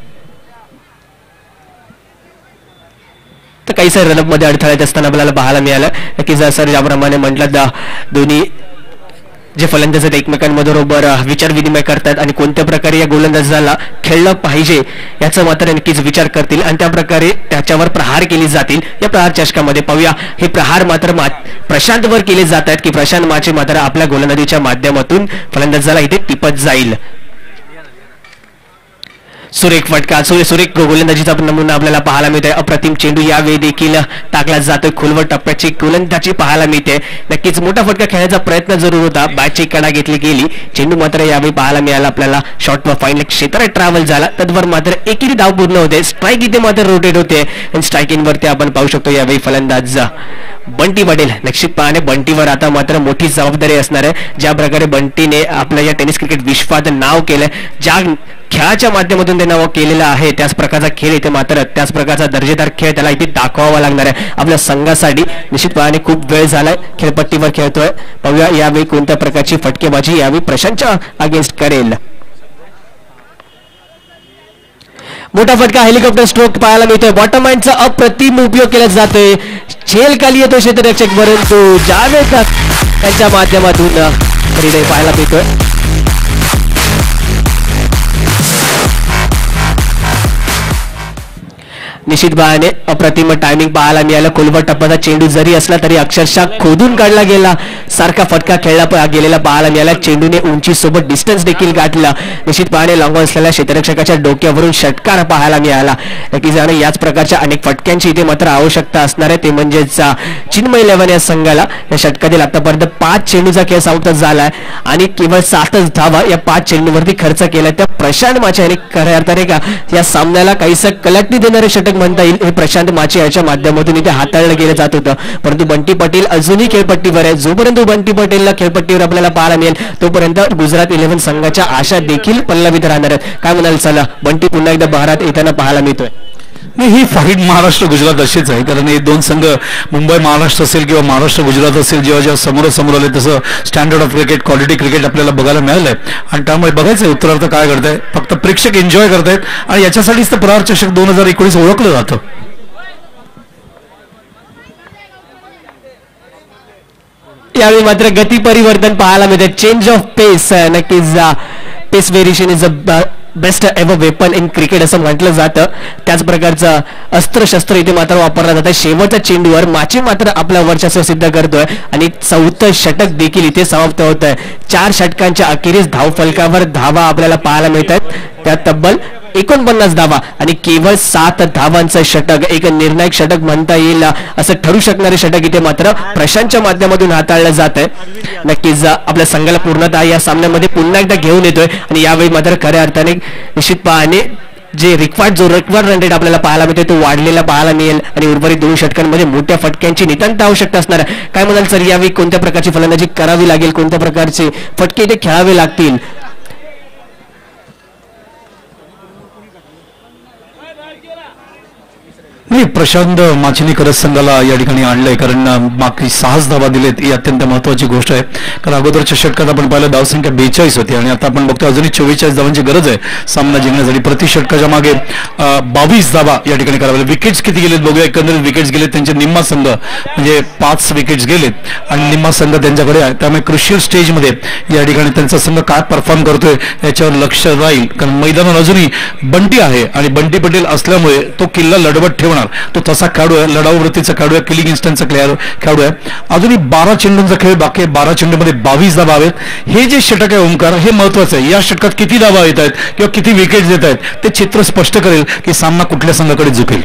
तर काही सर रनअप मध्ये अडथळ्यात असताना आपल्याला पाहायला मिळालं. नक्कीच सर ज्याप्रमाणे म्हटलं, दोन्ही जे फलंदाज आहेत एकमेकांबरोबर विचार विनिमय करतात आणि कोणत्या प्रकारे या गोलंदाजाला खेळलं पाहिजे याचा मात्र नक्कीच विचार करतील आणि त्या प्रकारे त्याच्यावर प्रहार केले जातील. या प्रहार चषकामध्ये पाहूया हे प्रहार मात्र प्रशांतवर केले जात आहेत की प्रशांत माचे मात्र आपल्या गोलंदाजीच्या माध्यमातून फलंदाजाला इथे टिपत जाईल. सुरेख फटका सुरेख गोलंदाजीचा नमुना आपल्याला पाहायला मिळतोय. अप्रतिम चेंडू यावेळी देखील टाकला जातोय. खोलवर टप्प्याची गोलंदाजी पाहायला मिळते. नक्कीच मोठा फटका खेळण्याचा प्रयत्न जरूर होता. बॅटची कडा घेतली गेली. चेंडू मात्र यावेळी पाहायला मिळाला आपल्याला शॉर्ट व फाईनल क्षेत्रात ट्रॅव्हल झाला. तद्वर मात्र एकेरी धाव पूर्ण होते. स्ट्राईक इथे मात्र रोटेट होते आणि स्ट्राईक इन वरती आपण पाहू शकतो यावेळी फलंदाज बंटी पटेल. निश्चितपणे बंटीवर आता मात्र मोठी जबाबदारी असणार आहे. ज्या प्रकारे बंटीने आपल्या या टेनिस क्रिकेट विश्वात नाव केलंय, ज्या खेळाच्या माध्यमातून ते नाव केलेलं आहे त्याच प्रकारचा खेळ इथे मात्र त्याच प्रकारचा दर्जेदार खेळ त्याला इथे दाखवावा लागणार आहे आपल्या संघासाठी. निश्चितपणे खूप वेळ झालाय खेळपट्टीवर खेळतोय. पाहूया यावेळी कोणत्या प्रकारची फटकेबाजी यावेळी प्रशांतच्या अगेन्स्ट करेल. मोठा फटका हेलिकॉप्टर स्ट्रोक पाहायला मिळतोय. बॉटम हँडचा अप्रतिम उपयोग केला जातोय. झेल खाली येतो क्षेत्ररक्षक परंतु जावेद त्यांच्या माध्यमातून हृदय पाहायला मिळतोय. निश्चितपणे अप्रतिम टायमिंग पाहायला मिळालं. खोलवर टप्प्याचा चेंडू जरी असला तरी अक्षरशः खोदून काढला गेला सारखा फटका खेळला गेलेला पाहायला मिळाला. चेंडूने उंचीसोबत डिस्टन्स देखील गाठला. निश्चितपणे लॉंग असलेल्या क्षेत्ररक्षकाच्या डोक्यावरून षटकार पाहायला मिळाला. नक्कीच याच प्रकारच्या अनेक फटक्यांची इथे मात्र आवश्यकता असणार आहे. ते म्हणजेच चिन्मय 11 या संघाला या षटकातील आतापर्यंत 5 चेंडूचा खेळ समाप्त झालाय आणि केवळ 7च धावा या 5 चेंडूवरती खर्च केला. त्या प्रशांत माचे आणि खऱ्या अर्थाने का या सामन्याला काहीसं कलटणी देणारे षटक म्हणता येईल हे प्रशांत माचे याच्या माध्यमातून इथे हाताळलं गेलं जात होतं. परंतु बंटी पटेल अजूनही खेळपट्टीवर आहे. जोपर्यंत बंटी पटेलला खेळपट्टीवर आपल्याला पाहायला मिळेल तोपर्यंत गुजरात 11 संघाच्या आशा देखील पल्लवीत राहणार आहेत. काय म्हणाल चला बंटी पुन्हा एकदा बहारात येताना पाहायला मिळतोय. नाही, ही फाईट महाराष्ट्र गुजरात अशीच आहे. कारण हे दोन संघ मुंबई महाराष्ट्र असेल किंवा महाराष्ट्र गुजरात असेल जेव्हा जेव्हा समोरासमोर आले तसं standard of cricket quality cricket आपल्याला बघायला मिळालंय. आणि त्यामुळे बघायचं उत्तरार्थ काय करताय. फक्त प्रेक्षक एन्जॉय करतायत आणि याच्यासाठीच तर प्रहार चषक 2019 ओळखलं जातं. यावेळी मात्र गती परिवर्तन पाहायला मिळते. Change of pace. नक्कीच pace variation is a best ever weapon in cricket असं म्हटलं जातं. त्याच प्रकारचं अस्त्रशस्त्र इथे मात्र वापरलं जातं. शेवटच्या चेंडूवर माची मात्र आपला वर्चस्व सिद्ध करतोय आणि 4थं षटक देखील इथे समाप्त होत आहे. 4 षटकांच्या अखेरीस धावफलकावर धावा आपल्याला पाहायला मिळत आहेत. त्यात तब्बल 49 धावा आणि केवळ 7 धावांचं षटक एक निर्णायक षटक म्हणता येईल असं ठरू शकणारे षटक इथे मात्र प्रशांतच्या माध्यमातून हाताळलं जात आहे. नक्कीच आपल्या संघाला पूर्णतः या सामन्यामध्ये पुन्हा एकदा घेऊन येतोय आणि यावेळी मात्र खऱ्या अर्थाने निश्चितपणे जे रिक्वायर्ड रन रेट आपल्याला पाहायला मिळते तो वाढलेला पाहायला मिळेल आणि उर्वरित 2 षटकांमध्ये मोठ्या फटक्यांची नितांत आवश्यकता असणार आहे. काय म्हणाल सर यावेळी कोणत्या प्रकारची फलंदाजी करावी लागेल, कोणत्या प्रकारचे फटके इथे खेळावे लागतील? नाही, प्रशांत माचीनी खरंच संघाला या ठिकाणी आणलंय कारण मागची 6 धावा दिलेत ही अत्यंत महत्वाची गोष्ट आहे. कारण अगोदरच्या षटकात आपण पाहिलं धावसंख्या 42 होती आणि आता आपण बघतो अजूनही 44 धावांची गरज आहे सामना जिंकण्यासाठी. प्रति षटकाच्या मागे 22 धावा या ठिकाणी कराव्या. विकेट्स किती गेलेत बघूया. एकंदरीत विकेट्स गेलेत त्यांचे निम्मा संघ म्हणजे 5 विकेट्स गेलेत आणि निम्मा संघ त्यांच्याकडे आहे. त्यामुळे क्रुशियल स्टेजमध्ये या ठिकाणी त्यांचा संघ काय परफॉर्म करतोय याच्यावर लक्ष राहील. कारण मैदानावर अजूनही बंटी आहे आणि बंटी पटेल असल्यामुळे तो किल्ला लढवत ठेवणार. तो तसा खेळाडू आहे, लढाऊ वृत्तीचा खेळाडू आहे, किलिंग इन्स्टंटचा खेळाडू आहे. अजूनही 12 चेंडूंचा खेळ बाकी आहे. 12 चेंडूमध्ये 22 धावा आहेत. हे जे षटक आहे ओंकार हे महत्वाचं आहे. या षटकात किती धावा येत आहेत किंवा किती विकेट्स देत आहेत ते चित्र स्पष्ट करेल की सामना कुठल्या संघाकडे झुकेल.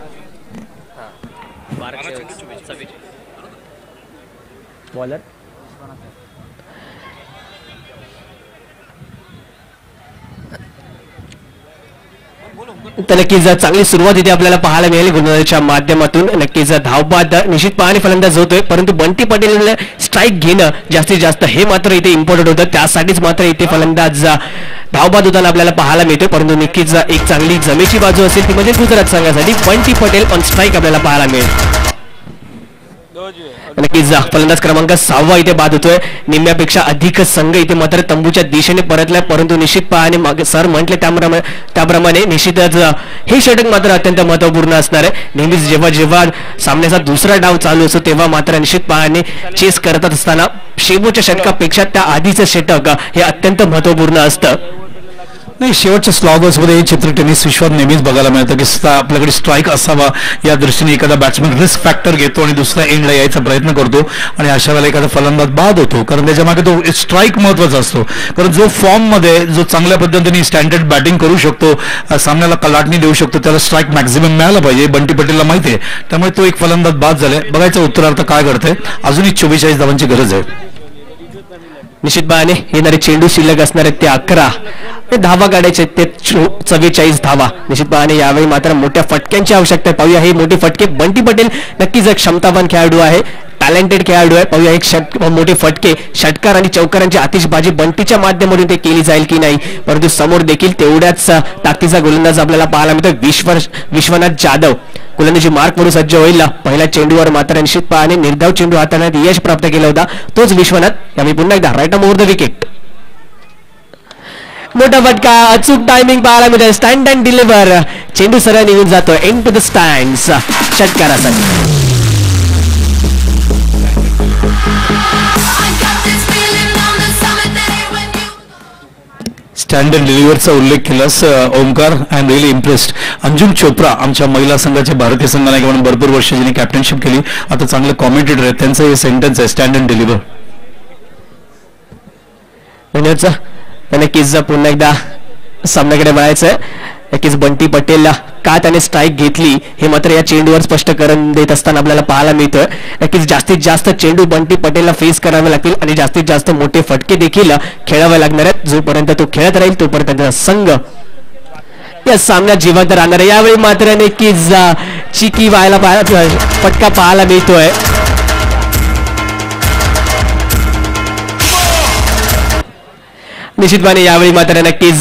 तर नक्कीच चांगली सुरुवात इथे आपल्याला पाहायला मिळाली गोलंदाजीच्या माध्यमातून. नक्कीच धावबाद निश्चितपणे फलंदाज होतोय परंतु बंटी पटेल स्ट्राईक घेणं जास्तीत जास्त हे मात्र इथे इम्पॉर्टंट होतं. त्यासाठीच मात्र इथे फलंदाज धावबाद होताना आपल्याला पाहायला मिळतोय. परंतु नक्कीच एक चांगली जमेची बाजू असेल ती म्हणजे गुजरात संघासाठी बंटी पटेल ऑन स्ट्राईक आपल्याला पाहायला मिळेल. नक्कीच फलंदाज क्रमांक 6 इथे बाद होतोय. निम्म्यापेक्षा अधिक संघ इथे मात्र तंबूच्या दिशेने परतलाय परंतु निश्चितपणे सर म्हटले त्याप्रमाणे निश्चितच हे षटक मात्र अत्यंत महत्वपूर्ण असणार आहे. नेहमीच जेव्हा जेव्हा सामन्याचा दुसरा डाव चालू असतो तेव्हा मात्र निश्चितपणे चेस करत असताना शेवटच्या षटकापेक्षा त्या आधीचं षटक हे अत्यंत महत्वपूर्ण असतं. नाही, शेवटच्या स्लॉगर्समध्ये हे चित्र टेनिस विश्वात नेहमीच बघायला मिळतं की आपल्याकडे स्ट्राईक असावा या दृष्टीने एखादा बॅट्समन रिस्क फॅक्टर घेतो आणि दुसऱ्या एंडला यायचा प्रयत्न करतो आणि अशा वेळेला एखादा फलंदाज बाद होतो, कारण त्याच्यामागे तो स्ट्राईक महत्वाचा असतो. कारण जो फॉर्ममध्ये जो चांगल्या पद्धतीने स्टँडर्ड बॅटिंग करू शकतो, सामन्याला कलाटणी देऊ शकतो, त्याला स्ट्राईक मॅक्झिमम मिळाला पाहिजे. बंटी पटेलला माहिती आहे, त्यामुळे तो एक फलंदाज बाद झालाय. बघायचं उत्तरार्थ काय घडतंय. अजूनही 44 धावांची गरज आहे. निश्चितपणे येणारे चेंडू शिल्लक असणार आहेत ते 11, धावा काढायचे ते 44 धावा. निश्चितपणे यावेळी मात्र मोठ्या फटक्यांची आवश्यकता आहे. पाहूया हे मोठे फटके. बंटी पटेल नक्कीच एक क्षमतावान खेळाडू आहे, टॅलेंटेड खेळाडू आहे. पाहूया एक मोठे फटके, षटकार आणि चौकारांची आतिषबाजी बंटीच्या माध्यमातून ते केली जाईल की नाही. परंतु समोर देखील तेवढ्याच ताकदीचा गोलंदाज आपल्याला पाहायला मिळतो. विश्वनाथ जाधव गोलंदाजी मार्क म्हणून सज्ज होईल. पहिल्या चेंडूवर मात्र निश्चितपणे निर्धाव चेंडू हाताळण्यात यश प्राप्त केलं होता तोच विश्वनाथ. यावेळी पुन्हा एकदा राईट ओव्हर द विकेट. मोठा फटका, अचूक टायमिंग पाहायला मिळतं. स्टँड अँड डिलिव्हर, चेंडू सरळ निघून जातो एंड टू द स्टँड्स षटकारासाठी. स्टँडर्ड डिलिव्हरचा उल्लेख केलास Omkar. I am really impressed. Anjum Chopra आमच्या महिला संघाच्या भारतीय संघाने म्हणून भरपूर वर्ष ज्यांनी कॅप्टनशिप केली, आता चांगले कॉमेंटेटर आहेत, त्यांचं हे सेंटेन्स आहे स्टँड अँड डिलिव्हर. नक्कीच पुन्हा एकदा सामन्याकडे वळायचंय. नक्कीच बंटी पटेलला का त्याने स्ट्राईक घेतली हे मात्र या चेंडूवर स्पष्टीकरण देत असताना आपल्याला पाहायला मिळतं. नक्कीच जास्तीत जास्त चेंडू बंटी पटेलला फेस करावे लागतील आणि जास्तीत जास्त मोठे फटके देखील खेळावे लागणार आहेत. जोपर्यंत तो खेळत राहील तोपर्यंत संघ या सामन्यात जिवंत राहणार आहे. यावेळी मात्र नक्कीच चिकी फटका पाहायला मिळतोय. निश्चितपणे यावेळी मात्र नक्कीच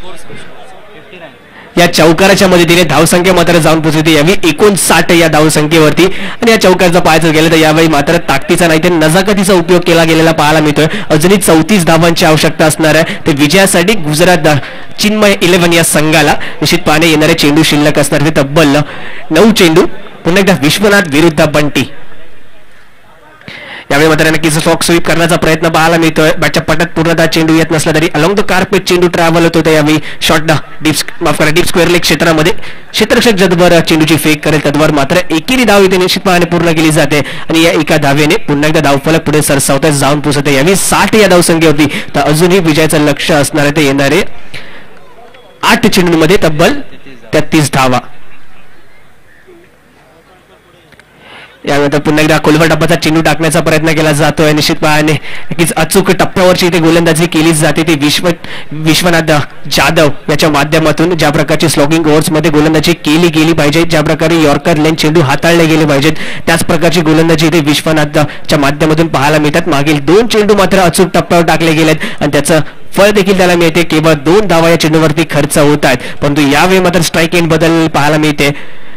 या चौकाराच्या मदतीने धावसंख्या मात्र जाऊन पोहोचते. यावेळी 59 या धावसंख्येवरती आणि या चौकाराचं पाहायचं गेलं तर यावेळी मात्र ताकदीचा नाही तर नजाकतीचा उपयोग केला गेलेला पाहायला मिळतोय. अजूनही 34 धावांची आवश्यकता असणार आहे ते विजयासाठी. गुजरात चिन्मय 11 या संघाला निश्चितपणे येणारे चेंडू शिल्लक असणार ते तब्बल 9 चेंडू. पुन्हा एकदा विश्वनाथ विरुद्ध बंटी. यावेळी मात्र नक्कीच स्टॉक स्वीप करण्याचा प्रयत्न पाहायला मिळतोय. बॅटच्या पटात पूर्णतः चेंडू येत नसला तरी अलॉंग द कार्पेट चेंडू ट्रॅव्हल होत होता. यावेळी शॉर्ट डीप स्क्वेअर लेग क्षेत्रामध्ये क्षेत्ररक्षक जदवर चेंडूची फेक करेल तद्वर मात्र एकेरी धाव इथे निश्चितपणे पूर्ण केली जाते आणि या एका धावेने पुन्हा एकदा धावफलक पुढे सरसावता जाऊन पोहोचते. यावेळी 60 या धावसंख्या होती तर अजूनही विजयाचं लक्ष असणार आहे ते येणारे 8 चेंडूंमध्ये तब्बल 33 धावा. यानंतर पुन्हा एकदा खोलवर टप्प्याचा चेंडू टाकण्याचा प्रयत्न केला जातोय. निश्चितपणे नक्कीच अचूक टप्प्यावरची इथे गोलंदाजी केली जाते ती विश्वनाथ जाधव याच्या माध्यमातून. ज्या प्रकारची स्लॉगिंग ओव्हर्समध्ये गोलंदाजी केली गेली पाहिजे, ज्या प्रकारे यॉर्कर लेन चेंडू हाताळले गेले पाहिजेत, त्याच प्रकारची गोलंदाजी इथे विश्वनाथच्या माध्यमातून पाहायला मिळतात. मागील 2 चेंडू मात्र अचूक टप्प्यावर टाकले गेलेत आणि त्याचं फळ देखील त्याला मिळते. केवळ 2 धावा या चेंडूवरती खर्च होत आहेत, परंतु यावेळी मात्र स्ट्राईक एंड बदल पाहायला मिळते.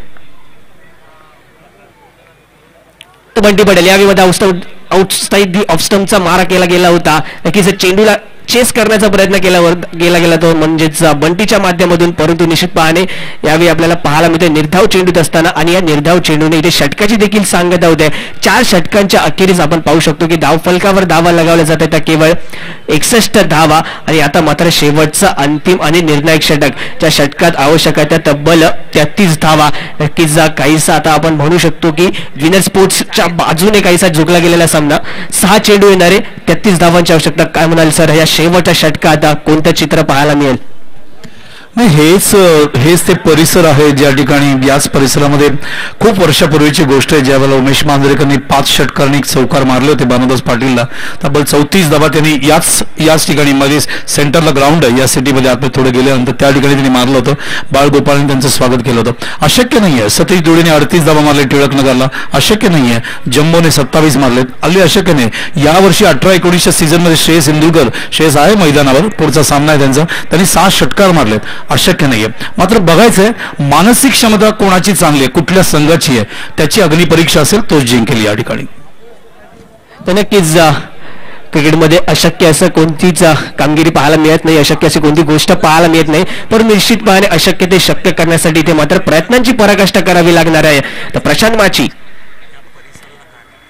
बंटी पटेल यावेळी मध्ये आउटसाइड दी ऑफ स्टंपचा मारा केला गेला होता. नक्कीच चेंडूला चेस करण्याचा प्रयत्न गेला तो म्हणजेच बंटीच्या माध्यमातून. परंतु निश्चितपणे यावेळी आपल्याला पाहायला मिळते निर्धाव चेंडूत असताना आणि या निर्धाव चेंडूने इथे षटकाची देखील सांगता होते. 4 षटकांच्या अखेरीस आपण पाहू शकतो की धावफलकावर धावा लगावल्या जातात त्या केवळ 61 धावा आणि आता मात्र शेवटचा अंतिम आणि निर्णायक षटक ज्या षटकात आवश्यक आहे त्या तब्बल 33 धावा. नक्कीच काहीसा आता आपण म्हणू शकतो की विनर स्पोर्ट्सच्या बाजूने काहीसा झुकला गेलेला सामना. 6 चेंडू येणारे 33 धावांची आवश्यकता. काय म्हणाल सर, या शेवटच्या षटकात कोणतं चित्र पाहायला मिळेल? नाही, हेच ते परिसर आहे ज्या ठिकाणी याच परिसरामध्ये खूप वर्षापूर्वीची गोष्ट आहे ज्यावेळेला उमेश मांजरेकरांनी 5 षटकांनी चौकार मारले होते भानुदास पाटीलला. तब्बल 34 धावा त्यांनी याच ठिकाणी मध्ये सेंटरला ग्राउंड आहे या सिटीमध्ये आतमध्ये थोडे गेल्यानंतर त्या ठिकाणी त्यांनी मारलं होतं. बाळगोपाळने त्यांचं स्वागत केलं होतं. अशक्य नाहीये सतीश जोडीने 38 धावा मारले टिळकनगरला, अशक्य नाहीये. जम्बोने 27 मारलेत, अल्ली अशक्य नाही. यावर्षी 18-19च्या सीझनमध्ये श्रेयस इंदुरकर, श्रेयस आहे मैदानावर, पुढचा सामना आहे त्यांचा, त्यांनी 6 षटकार मारलेत, अशक्य नाहीये. मात्र बघायचंय मानसिक क्षमता कोणाची चांगली आहे, कुठल्या संघाची आहे, त्याची अग्निपरीक्षा असेल तोच जिंकेल या ठिकाणी. तर नक्कीच क्रिकेटमध्ये अशक्य असं कोणतीच कामगिरी पाहायला मिळत नाही, अशक्य अशी कोणती गोष्ट पाहायला मिळत नाही. पण निश्चितपणे अशक्य ते शक्य करण्यासाठी इथे मात्र प्रयत्नांची पराकाष्ठा करावी लागणार आहे. तर प्रशांत माची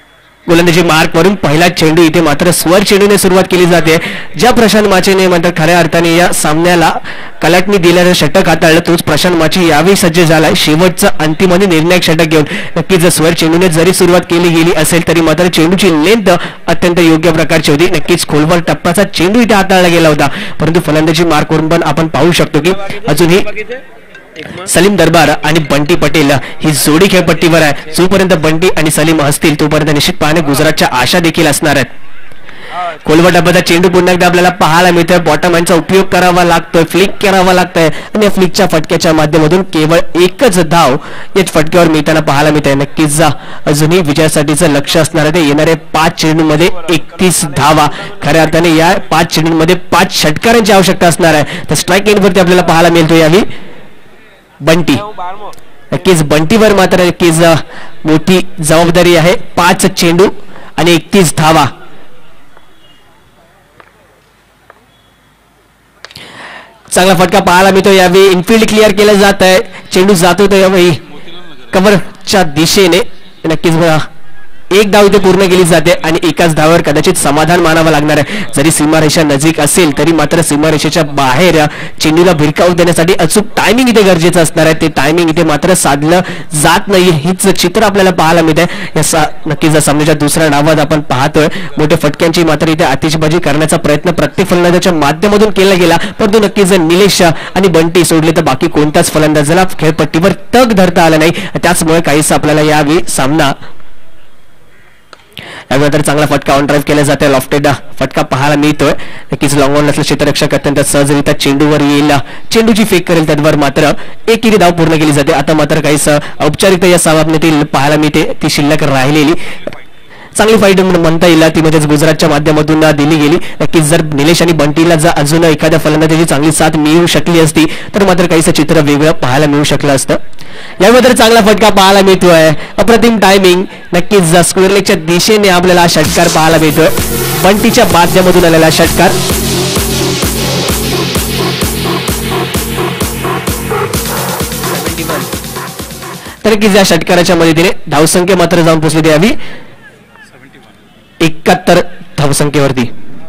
गोलंदाजी मार्क वरून पहिला चेंडू इथे मात्र स्वर चेंडूने सुरुवात केली जाते. ज्या प्रशांत माचेने मात्र खऱ्या अर्थाने या सामन्याला कलाटणी दिल्यानं षटक हाताळलं तोच प्रशांत माची यावेळी सज्ज झालाय शेवटचं अंतिम आणि निर्णायक षटक घेऊन. नक्कीच स्वर चेंडूने जरी सुरुवात केली गेली असेल तरी मात्र चेंडूची लेंथ अत्यंत योग्य प्रकारची होती. नक्कीच खोलवर टप्प्याचा चेंडू इथे हाताळला गेला होता परंतु फलंदाजी मार्क वरून पण आपण पाहू शकतो की अजूनही सलीम दरबार आणि बंटी पटेल ही जोडी खेळपट्टीवर आहे. जोपर्यंत बंटी आणि सलीम असतील तोपर्यंत निश्चितपणे गुजरातच्या आशा देखील असणार आहेत. खोलवर डब्याचा चेंडू पुन्हा एकदा आपल्याला पाहायला मिळतोय. बॉटम हँडचा उपयोग करावा लागतोय, फ्लिक करावा लागतोय आणि फ्लिकच्या फटक्याच्या माध्यमातून केवळ एकच धाव या फटक्यावर मिळताना पाहायला मिळतंय. नक्कीच अजूनही विजयासाठीचं लक्ष असणार आहे ते येणारे 5 चेंडूंमध्ये 31 धावा. खऱ्या अर्थाने या 5 चेंडूंमध्ये 5 षटकारांची आवश्यकता असणार आहे. तर स्ट्राईक एंडवरती आपल्याला पाहायला मिळतो यावेळी बंटी. नक्कीच बंटीवर मात्र नक्कीच मोठी जबाबदारी आहे. 5 चेंडू आणि 31 धावा. चांगला फटका पाहायला मिळतो यावेळी. इनफिल्ड क्लिअर केलं जात आहे. चेंडू जातो तो यावेळी कव्हरच्या दिशेने. नक्कीच एक धाव इथे पूर्ण केली जाते आणि एकाच धावावर कदाचित समाधान मानावं लागणार आहे. जरी सीमारेषा नजीक असेल तरी मात्र सीमारेषेच्या बाहेर चेंडूला भिरकावून देण्यासाठी अचूक टायमिंग इथे गरजेचं असणार आहे. ते टायमिंग इथे मात्र साधलं जात नाही. हीच चित्र आपल्याला पाहायला मिळत आहे. नक्कीच सामन्याच्या दुसऱ्या डावात आपण पाहतोय मोठ्या फटक्यांची मात्र इथे आतिषबाजी करण्याचा प्रयत्न प्रत्येक फलंदाजाच्या माध्यमातून केला गेला परंतु नक्कीच निलेश आणि बंटी सोडले तर बाकी कोणत्याच फलंदाजाला खेळपट्टीवर तग धरता आला नाही. त्याचमुळे काहीच आपल्याला यावेळी सामना यावेळी चांगला फटका ऑन ड्राईव्ह केला जाते. लॉफ्टेड फटका पाहायला मिळतोय. नक्कीच लॉंग ऑन असलेला क्षेत्ररक्षक अत्यंत सहजरित्या चेंडूवर येईल, चेंडूची फेक करेल त्यावर मात्र एकेरी धाव पूर्ण केली जाते. आता मात्र काहीच औपचारिकता या सामन्यातील पाहायला मिळते ती शिल्लक राहिलेली. चांगली फाईट म्हणता येईल ती मध्येच गुजरातच्या माध्यमातून दिली गेली. नक्कीच जर निलेश आणि बंटीला जर अजून एखाद्या फलंदाजाची चांगली साथ मिळू शकली असती तर मात्र काहीसं चित्र वेगळं पाहायला मिळू शकलं असतं. यामध्ये चांगला फटका पाहायला मिळतोय. अप्रतिम टायमिंग. नक्कीच स्क्वेअर लेगच्या दिशेने आपल्याला षटकार पाहायला मिळतोय. बंटीच्या माध्यमातून आलेला षटकार. तर नक्कीच या षटकाराच्या मदतीने धावसंख्या मात्र जाऊन पोहोचली द्यावी 71 धावसंख्येवरती.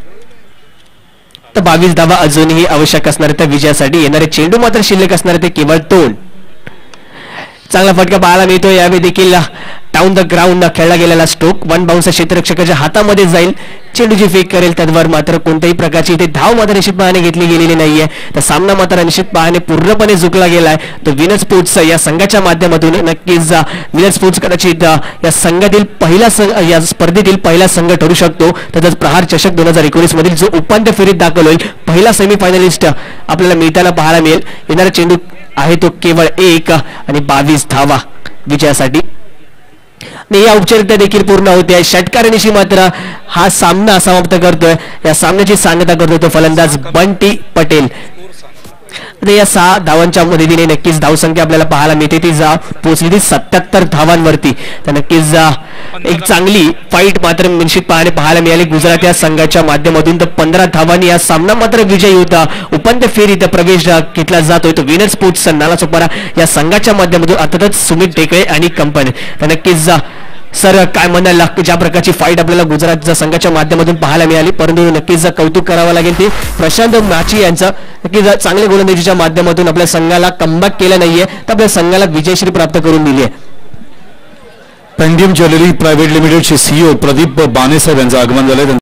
तर 22 धावा अजूनही आवश्यक असणार त्या विजयासाठी. येणारे चेंडू मात्र शिल्लक असणार ते केवळ 2. चांगला फटका पाहायला मिळतो. यावेळी देखील डाऊन द ग्राउंड खेळला गेलेला स्ट्रोक 1 बाउन्स क्षेत्ररक्षकाच्या हातामध्ये जाईल. चेंडूची फेक करेल त्यावर मात्र कोणत्याही प्रकारची इथे धाव मात्र निश्चितपणे घेतली गेलेली नाहीये. तर सामना मात्र निश्चितपणे पूर्णपणे झुकला गेलाय. तो विनर स्पोर्ट्स या संघाच्या माध्यमातून. नक्कीच विनर स्पोर्ट्स कदाचित या संघातील पहिला या स्पर्धेतील पहिला संघ ठरू शकतो. तसंच प्रहार चषक 2019 मधील जो उपांत्य फेरीत दाखल होईल पहिला सेमीफायनलिस्ट आपल्याला मिळताना पाहायला मिळेल. येणारा चेंडू आहे तो केवळ 1 आणि 22 धावा विजयासाठी. या औपचारिकता देखील पूर्ण होते. षटकारानिशी मात्र हा सामना समाप्त करतोय. या सामन्याची सांगता करतोय तो फलंदाज बंटी पटेल. या 6 धावांच्या मदतीने नक्कीच धावसंख्या आपल्याला पाहायला मिळते ती पोहोचली 77 धावांवरती. तर नक्कीच एक चांगली फाईट मात्र निश्चितपणे पाहायला मिळाली गुजरात या संघाच्या माध्यमातून. तर 15 धावांनी हा सामना मात्र विजयी होता. उपांत्य फेरीत प्रवेश घेतला जातोय तो विनर स्पोर्ट्स नाला सोपारा या संघाच्या माध्यमातून. अर्थातच सुमित टेकळे आणि कंपनी. तर नक्कीच सर काय म्हणायला ज्या प्रकारची फाईट आपल्याला गुजरातच्या संघाच्या माध्यमातून पाहायला मिळाली परंतु नक्कीच कौतुक करावं लागेल ते प्रशांत माची यांचं. नक्कीच चांगल्या गोलंदाजीच्या माध्यमातून आपल्या संघाला कमबॅक केलं नाहीये तर आपल्या संघाला विजयश्री प्राप्त करून दिली आहे. पेंडियम ज्वेलरी प्रायव्हेट लिमिटेडचे CEO प्रदीप बाने साहेब यांचं आगमन झालंय.